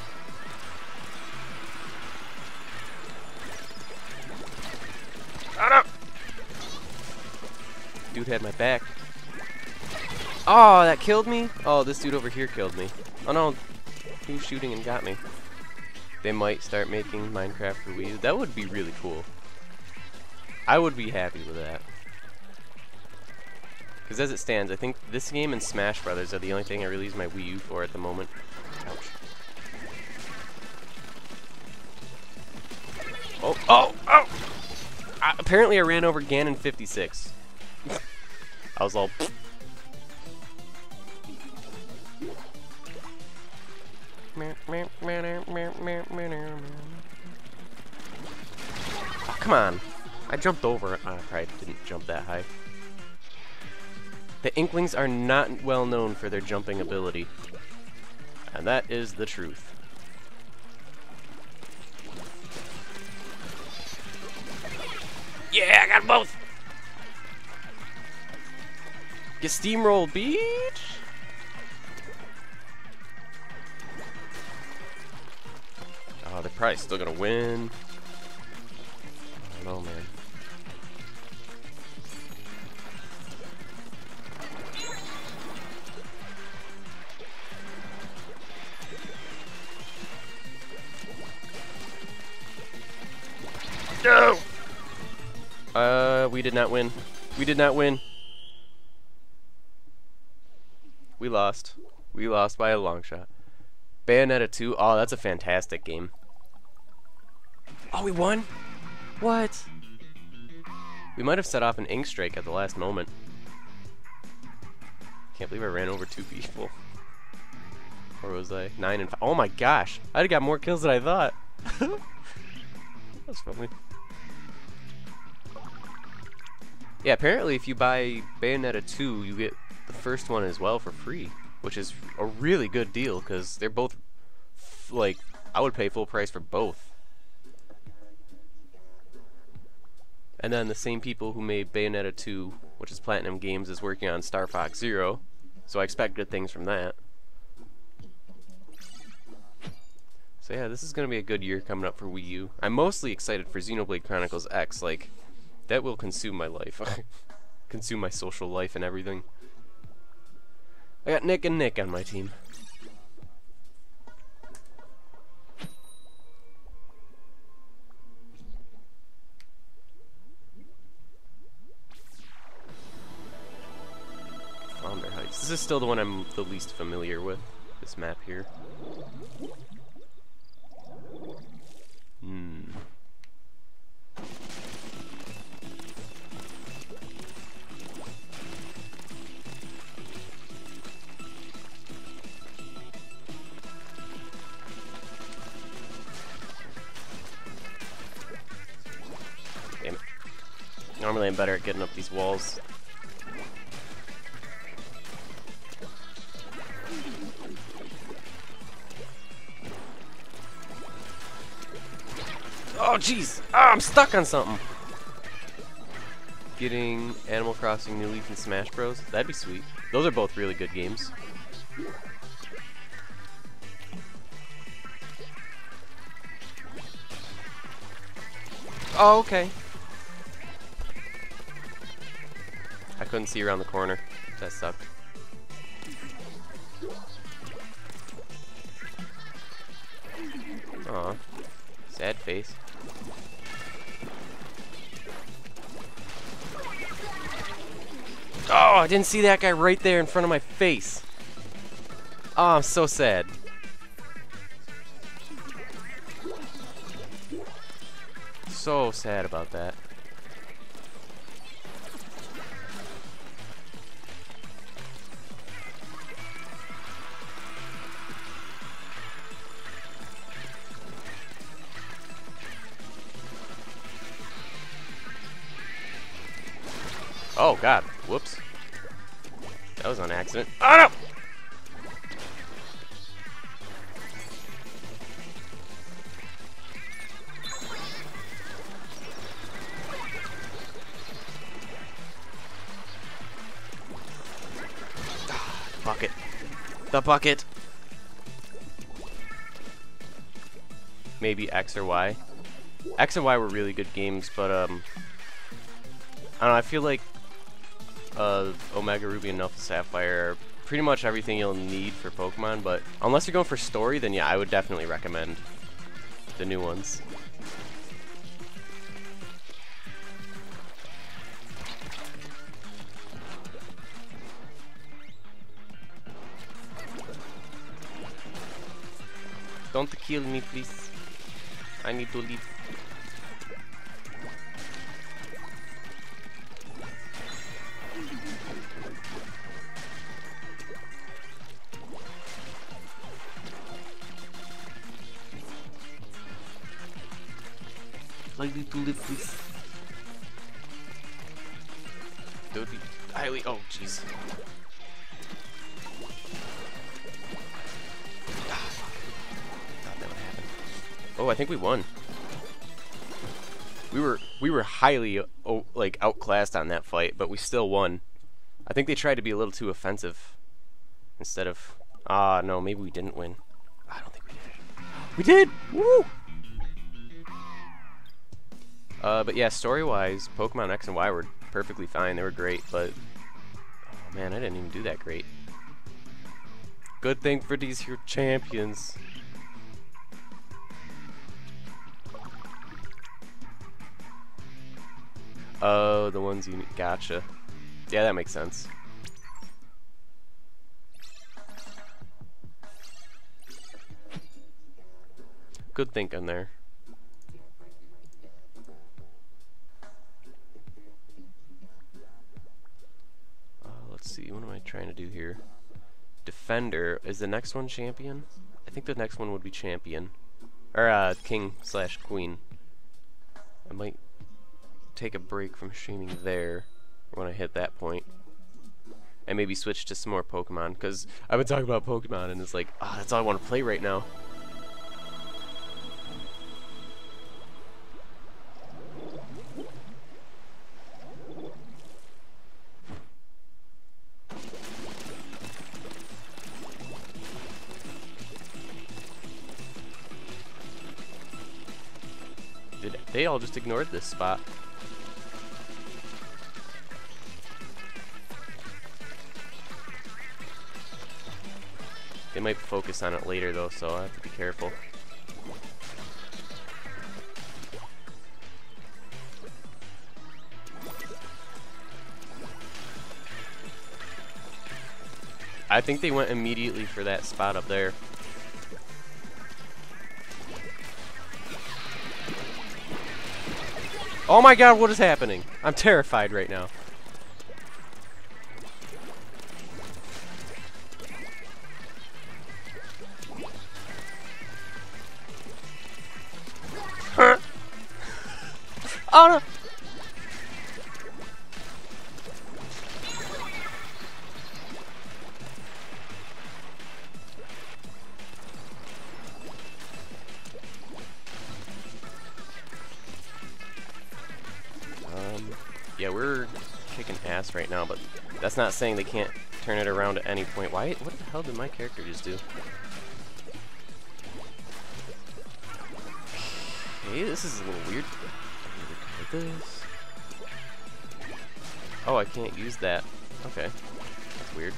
Dude had my back. Oh, that killed me? Oh, this dude over here killed me. Oh no, he was shooting and got me. They might start making Minecraft for Wii U. That would be really cool. I would be happy with that. Because as it stands, I think this game and Smash Brothers are the only thing I really use my Wii U for at the moment. Ouch. Oh, oh, oh! I, apparently I ran over Ganon fifty-six. I was all... Oh, come on. I jumped over it. Oh, I probably didn't jump that high. The Inklings are not well known for their jumping ability. And that is the truth. Yeah, I got both! Get steamrolled, beach! Oh, they're probably still gonna win. I don't know, man. No! Uh, we did not win. We did not win. We lost. We lost by a long shot. Bayonetta two. Oh, that's a fantastic game. Oh, we won? What? We might have set off an ink strike at the last moment. Can't believe I ran over two people. Or was I? Nine and five. Oh my gosh. I'd got more kills than I thought. That's funny. Yeah, apparently if you buy Bayonetta two, you get the first one as well for free, which is a really good deal because they're both, f like, I would pay full price for both. And then the same people who made Bayonetta two, which is Platinum Games, is working on Star Fox Zero, so I expect good things from that. So yeah, this is going to be a good year coming up for Wii U. I'm mostly excited for Xenoblade Chronicles X, like, that will consume my life. Consume my social life and everything. I got Nick and Nick on my team. Flounder Heights. This is still the one I'm the least familiar with, this map here. Hmm. Damn it. Normally I'm better at getting up these walls. Oh jeez! Ah, I'm stuck on something! Getting Animal Crossing New Leaf and Smash Bros. That'd be sweet. Those are both really good games. Oh, okay. I couldn't see around the corner. That sucked. Aw. Sad face. Oh, I didn't see that guy right there in front of my face. Oh, I'm so sad. So sad about that. Oh god, whoops. That was an accident. Oh no! Bucket. The bucket. Maybe X or Y. X and Y were really good games, but um I don't know, I feel like uh, Omega Ruby and Alpha Sapphire are pretty much everything you'll need for Pokemon, but unless you're going for story, then yeah, I would definitely recommend the new ones. Don't kill me, please. I need to leave. I need to live, please. That would be highly. Oh, jeez. Oh, I think we won. We were we were highly oh, like outclassed on that fight, but we still won. I think they tried to be a little too offensive instead of. Ah, uh, no, maybe we didn't win. I don't think we did. We did. Woo! Uh, but yeah, story-wise, Pokemon X and Y were perfectly fine. They were great, but oh man, I didn't even do that great. Good thing for these here champions. Oh, the ones you gotcha. Yeah, that makes sense. Good thinking there. Uh, let's see, what am I trying to do here? Defender. Is the next one champion? I think the next one would be champion. Or, uh, king slash queen. I might take a break from streaming there when I hit that point. And maybe switch to some more Pokemon, because I've been talking about Pokemon and it's like, ah, oh, that's all I want to play right now. Did they all just ignored this spot? They might focus on it later though, so I have to be careful. I think they went immediately for that spot up there. Oh my god, what is happening? I'm terrified right now. Oh no! Um, yeah, we're kicking ass right now, but that's not saying they can't turn it around at any point. Why? What the hell did my character just do? Okay, this is a little weird. This. Oh, I can't use that. Okay, that's weird.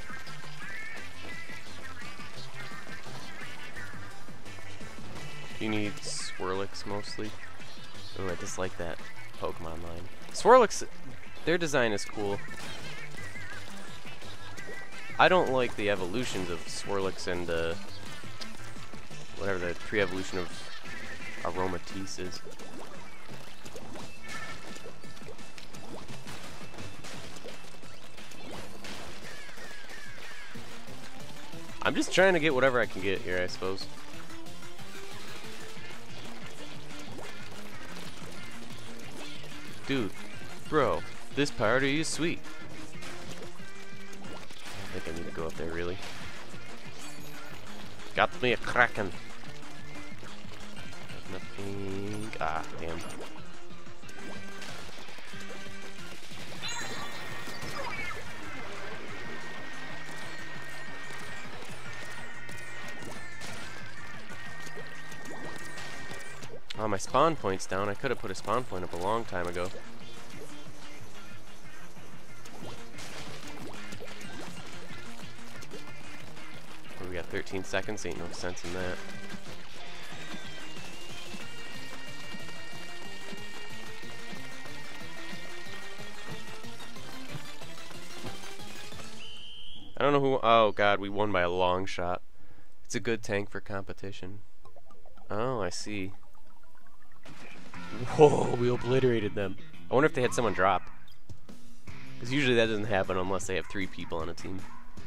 You need Swirlix mostly. Oh, I dislike that Pokemon line. Swirlix, their design is cool. I don't like the evolutions of Swirlix and uh, whatever the pre-evolution of Aromatisse is. I'm just trying to get whatever I can get here, I suppose. Dude, bro, this party is sweet. I think I need to go up there, really. Got me a Kraken. Nothing. Ah, damn. Oh, my spawn point's down. I could have put a spawn point up a long time ago. Oh, we got thirteen seconds. Ain't no sense in that. I don't know who. Oh god, we won by a long shot. It's a good tank for competition. Oh, I see. Whoa, we obliterated them. I wonder if they had someone drop. Because usually that doesn't happen unless they have three people on a team.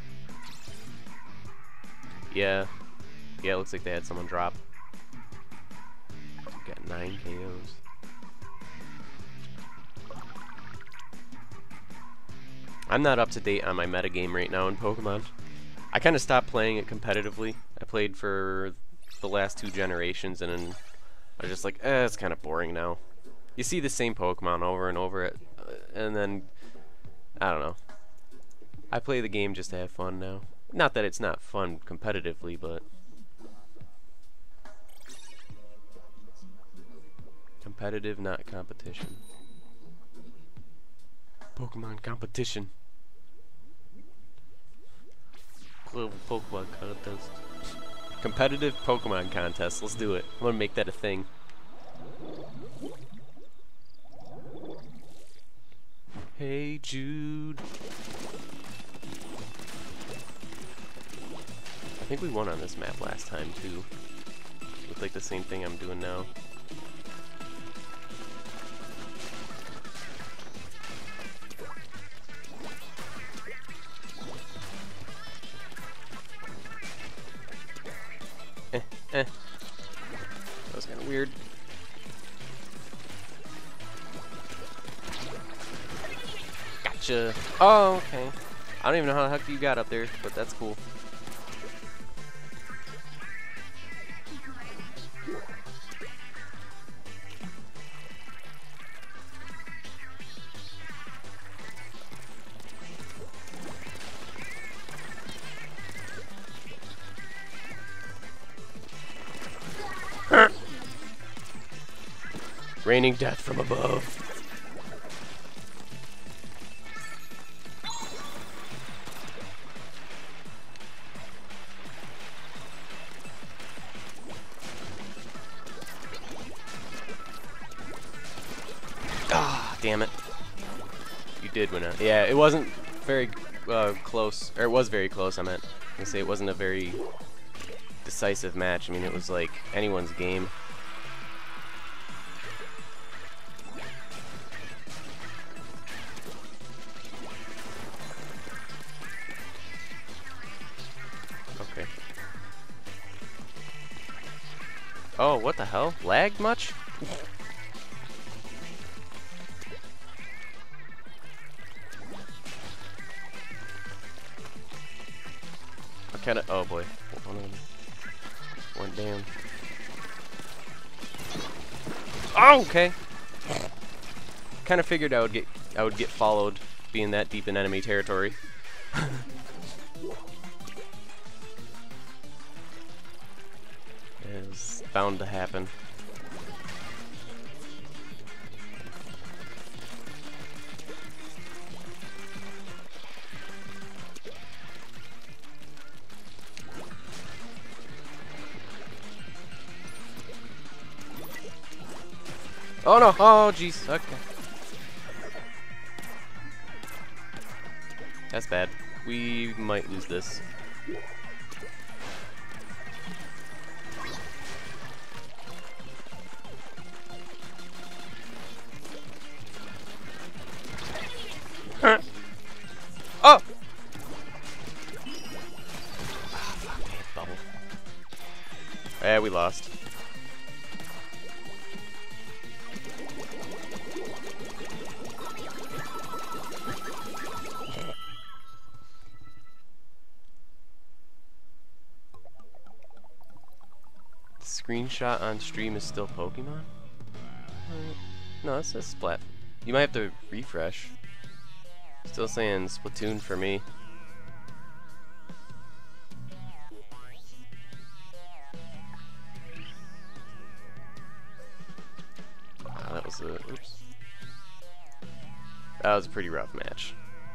Yeah. Yeah, it looks like they had someone drop. We got nine K Os. I'm not up to date on my metagame right now in Pokemon. I kind of stopped playing it competitively. I played for the last two generations, and then I was just like, eh, it's kind of boring now. You see the same Pokemon over and over, it, uh, and then, I don't know. I play the game just to have fun now. Not that it's not fun competitively, but... competitive, not competition. Pokemon competition. Global Pokemon contest. Competitive Pokemon contest. Let's do it. I'm gonna make that a thing. Hey Jude. I think we won on this map last time too. With like the same thing I'm doing now. Eh, eh. That was kind of weird. Gotcha. Oh, okay. I don't even know how the heck you got up there, but that's cool. Raining death from above. Ah, damn it. You did win it. Yeah, it wasn't very uh, close. Or it was very close, I meant. I can say it wasn't a very decisive match. I mean, it was like anyone's game. Okay. Oh, what the hell? Lagged much? I kinda, oh boy. One of them went down. Oh, okay. Kinda figured I would get, I would get followed being that deep in enemy territory. It's bound to happen. Oh no! Oh jeez. Okay. That's bad. We might lose this. Huh. Oh! Ah, fuck, they hit bubble. Eh, we lost. Screenshot on stream is still Pokemon? Uh, no, it says Splat. You might have to refresh. Still saying Splatoon for me. Wow, that was a oops. That was a pretty rough match.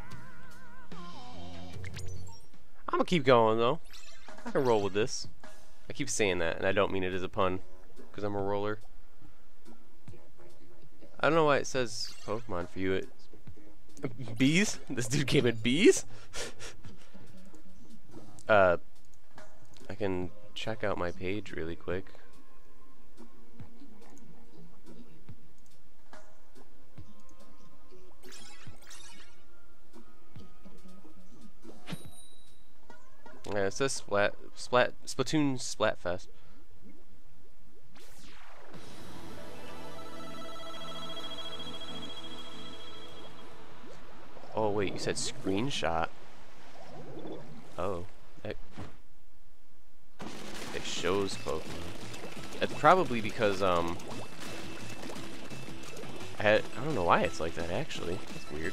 I'm gonna keep going though. I can roll with this. I keep saying that, and I don't mean it as a pun, because I'm a roller. I don't know why it says Pokemon for you. It bees? This dude came in bees? uh, I can check out my page really quick. Yeah, it says Splat, Splat, Splatoon Splatfest. Oh wait, you said screenshot. Oh, that, it shows Pokemon. It's probably because um, I had, I don't know why it's like that actually. That's weird.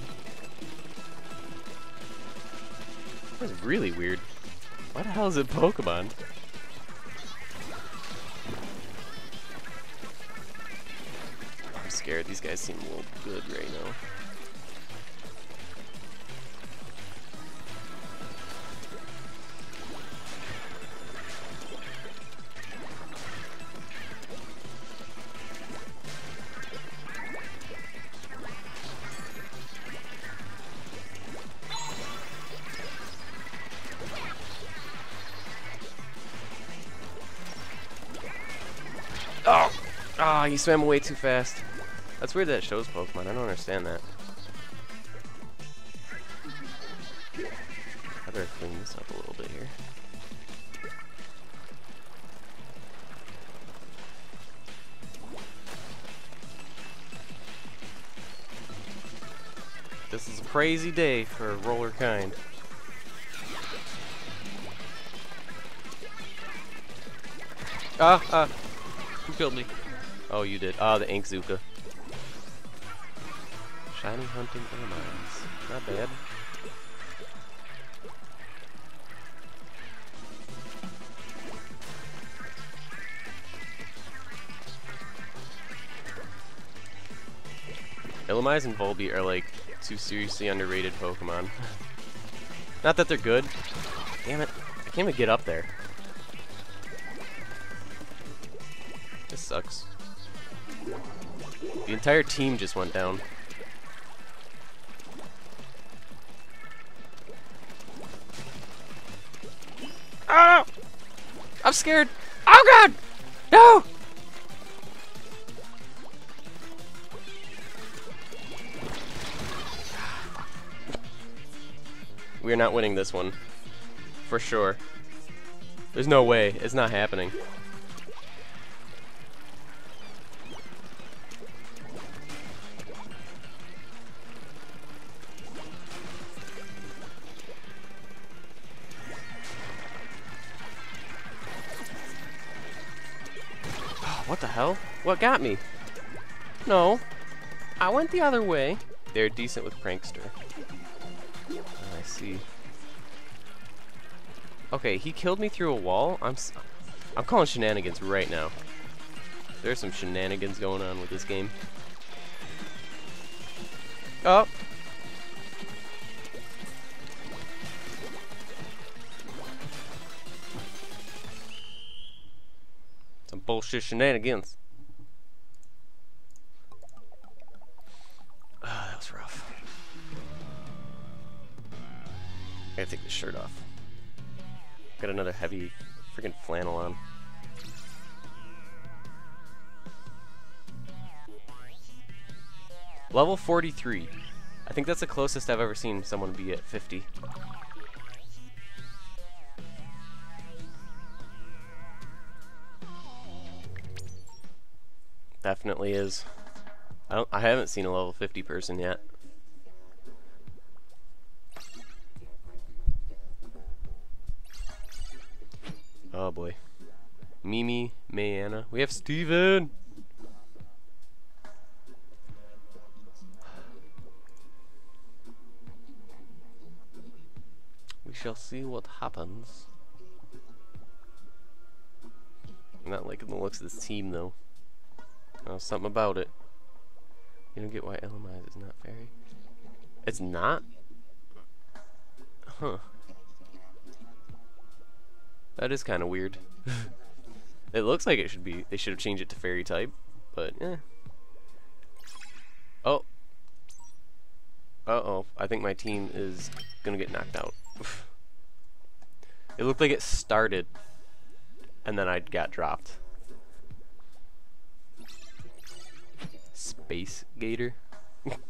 That's really weird. Why the hell is it Pokemon? I'm scared. These guys seem a little good right now. Oh! Ah, oh, he swam away too fast. That's weird that it shows Pokemon. I don't understand that. I better clean this up a little bit here. This is a crazy day for Roller Kind. Ah, ah. Who killed me? Oh, you did. Ah, the Inkzooka. Shiny hunting Illumines. Not bad. Illumines and Volbeat are like two seriously underrated Pokemon. Not that they're good. Damn it. I can't even get up there. This sucks. The entire team just went down. Ah! I'm scared. Oh god! No! We're not winning this one. For sure. There's no way. It's not happening. What the hell? What got me? No. I went the other way. They're decent with Prankster. Oh, I see. Okay, he killed me through a wall. I'm s I'm calling shenanigans right now. There's some shenanigans going on with this game. Oh. Some bullshit shenanigans. Ah, that was rough. I gotta take this shirt off. Got another heavy freaking flannel on. Level forty-three. I think that's the closest I've ever seen someone be at fifty. Definitely is. I don't. I haven't seen a level fifty person yet. Oh boy. Mimi, Mayana. We have Steven! We shall see what happens. I'm not liking the looks of this team though. Oh, something about it. You don't get why Illumines is not fairy. It's not? Huh. That is kind of weird. It looks like it should be. They should have changed it to fairy type, but eh. Oh. Uh-oh. I think my team is gonna get knocked out. It looked like it started, and then I got dropped. Space Gator.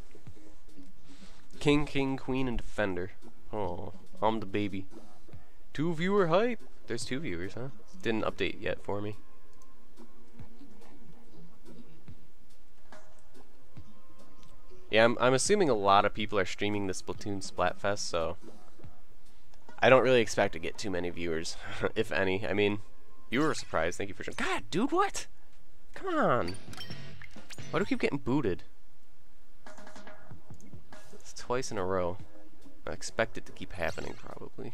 King, King, Queen, and Defender. Oh, I'm the baby. Two viewer hype. There's two viewers, huh? Didn't update yet for me. Yeah, I'm, I'm assuming a lot of people are streaming the Splatoon Splatfest, so I don't really expect to get too many viewers, if any. I mean, you were surprised. Thank you for joining. God, dude, what? Come on. Why do we keep getting booted? It's twice in a row. I expect it to keep happening, probably.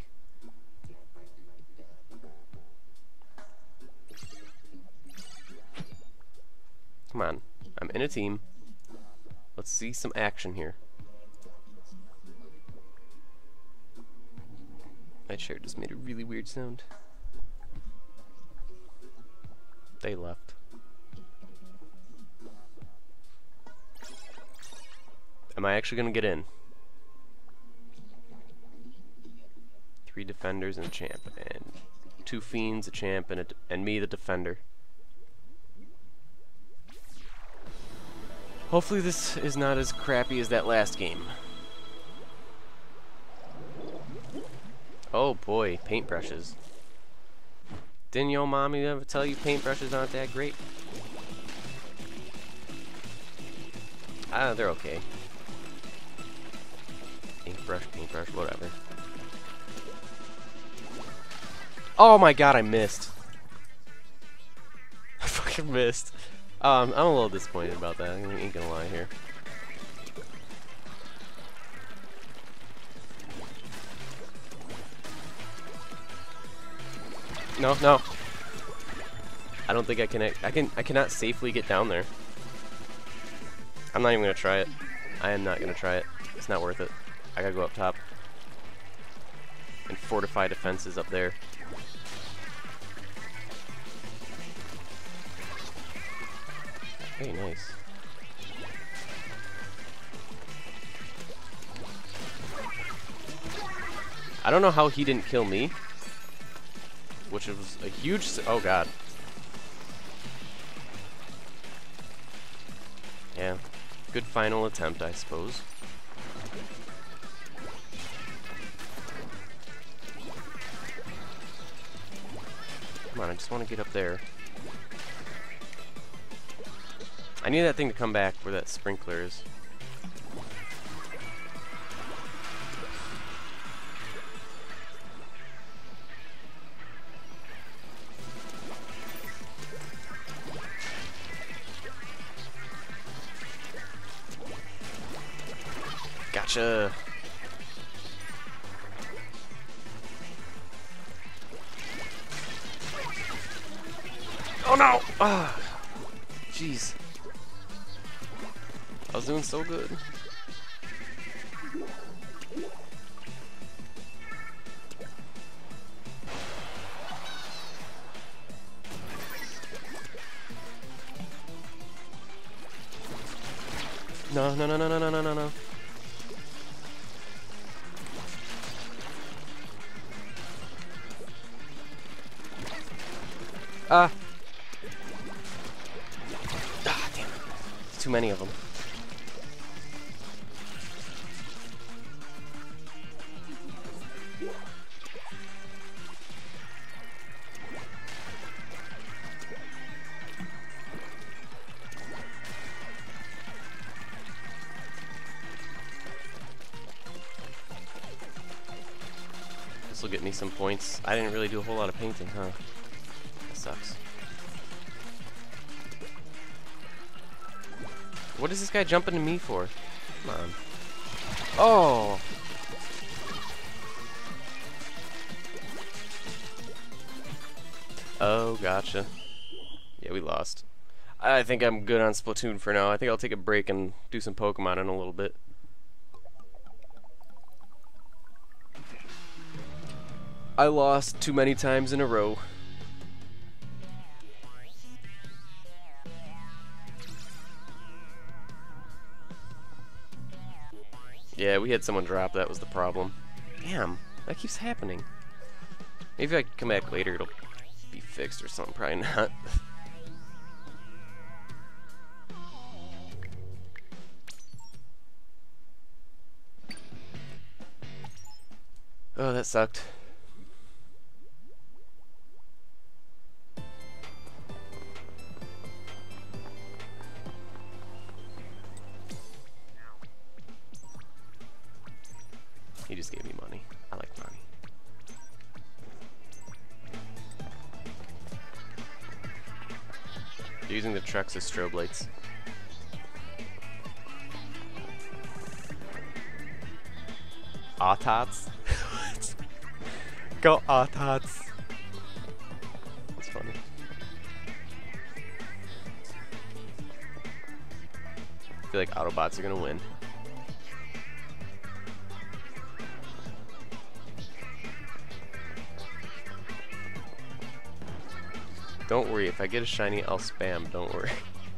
Come on. I'm in a team. Let's see some action here. My chair just made a really weird sound. They left. Am I actually gonna get in? Three defenders and a champ, and two fiends, a champ, and a d and me, the defender. Hopefully this is not as crappy as that last game. Oh boy, paintbrushes. Didn't your mommy ever tell you paintbrushes aren't that great? Ah, they're okay. Paintbrush, paintbrush, whatever. Oh my god, I missed. I fucking missed. Um, I'm a little disappointed about that. I ain't gonna lie here. No, no. I don't think I can. I can. I cannot safely get down there. I'm not even gonna try it. I am not gonna try it. It's not worth it. I gotta go up top and fortify defenses up there. Very nice. I don't know how he didn't kill me, which was a huge s oh god. Yeah, good final attempt, I suppose. Come on, I just want to get up there. I need that thing to come back where that sprinkler is. Gotcha. Oh no! Ah, jeez. I was doing so good. No, no, no, no, no, no, no, no, no. Ah. Ah, damn it. There's too many of them. This will get me some points. I didn't really do a whole lot of painting, huh? That sucks. What is this guy jumping to me for? Come on. Oh! Oh, gotcha. Yeah, we lost. I think I'm good on Splatoon for now. I think I'll take a break and do some Pokemon in a little bit. I lost too many times in a row. Yeah, we had someone drop, that was the problem. Damn, that keeps happening. Maybe if I come back later it'll be fixed or something, probably not. Oh, that sucked. Using the trucks as strobe lights. Autots? Go Autots! That's funny. I feel like Autobots are gonna win. Don't worry, if I get a shiny, I'll spam, don't worry.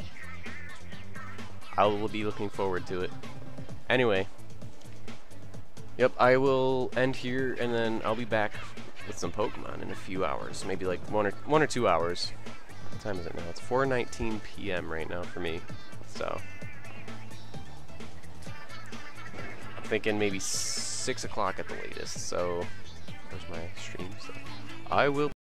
I will be looking forward to it. Anyway. Yep, I will end here, and then I'll be back with some Pokemon in a few hours. Maybe like one or, one or two hours. What time is it now? It's four nineteen p m right now for me. So. I'm thinking maybe six o'clock at the latest, so. Where's my stream? So I will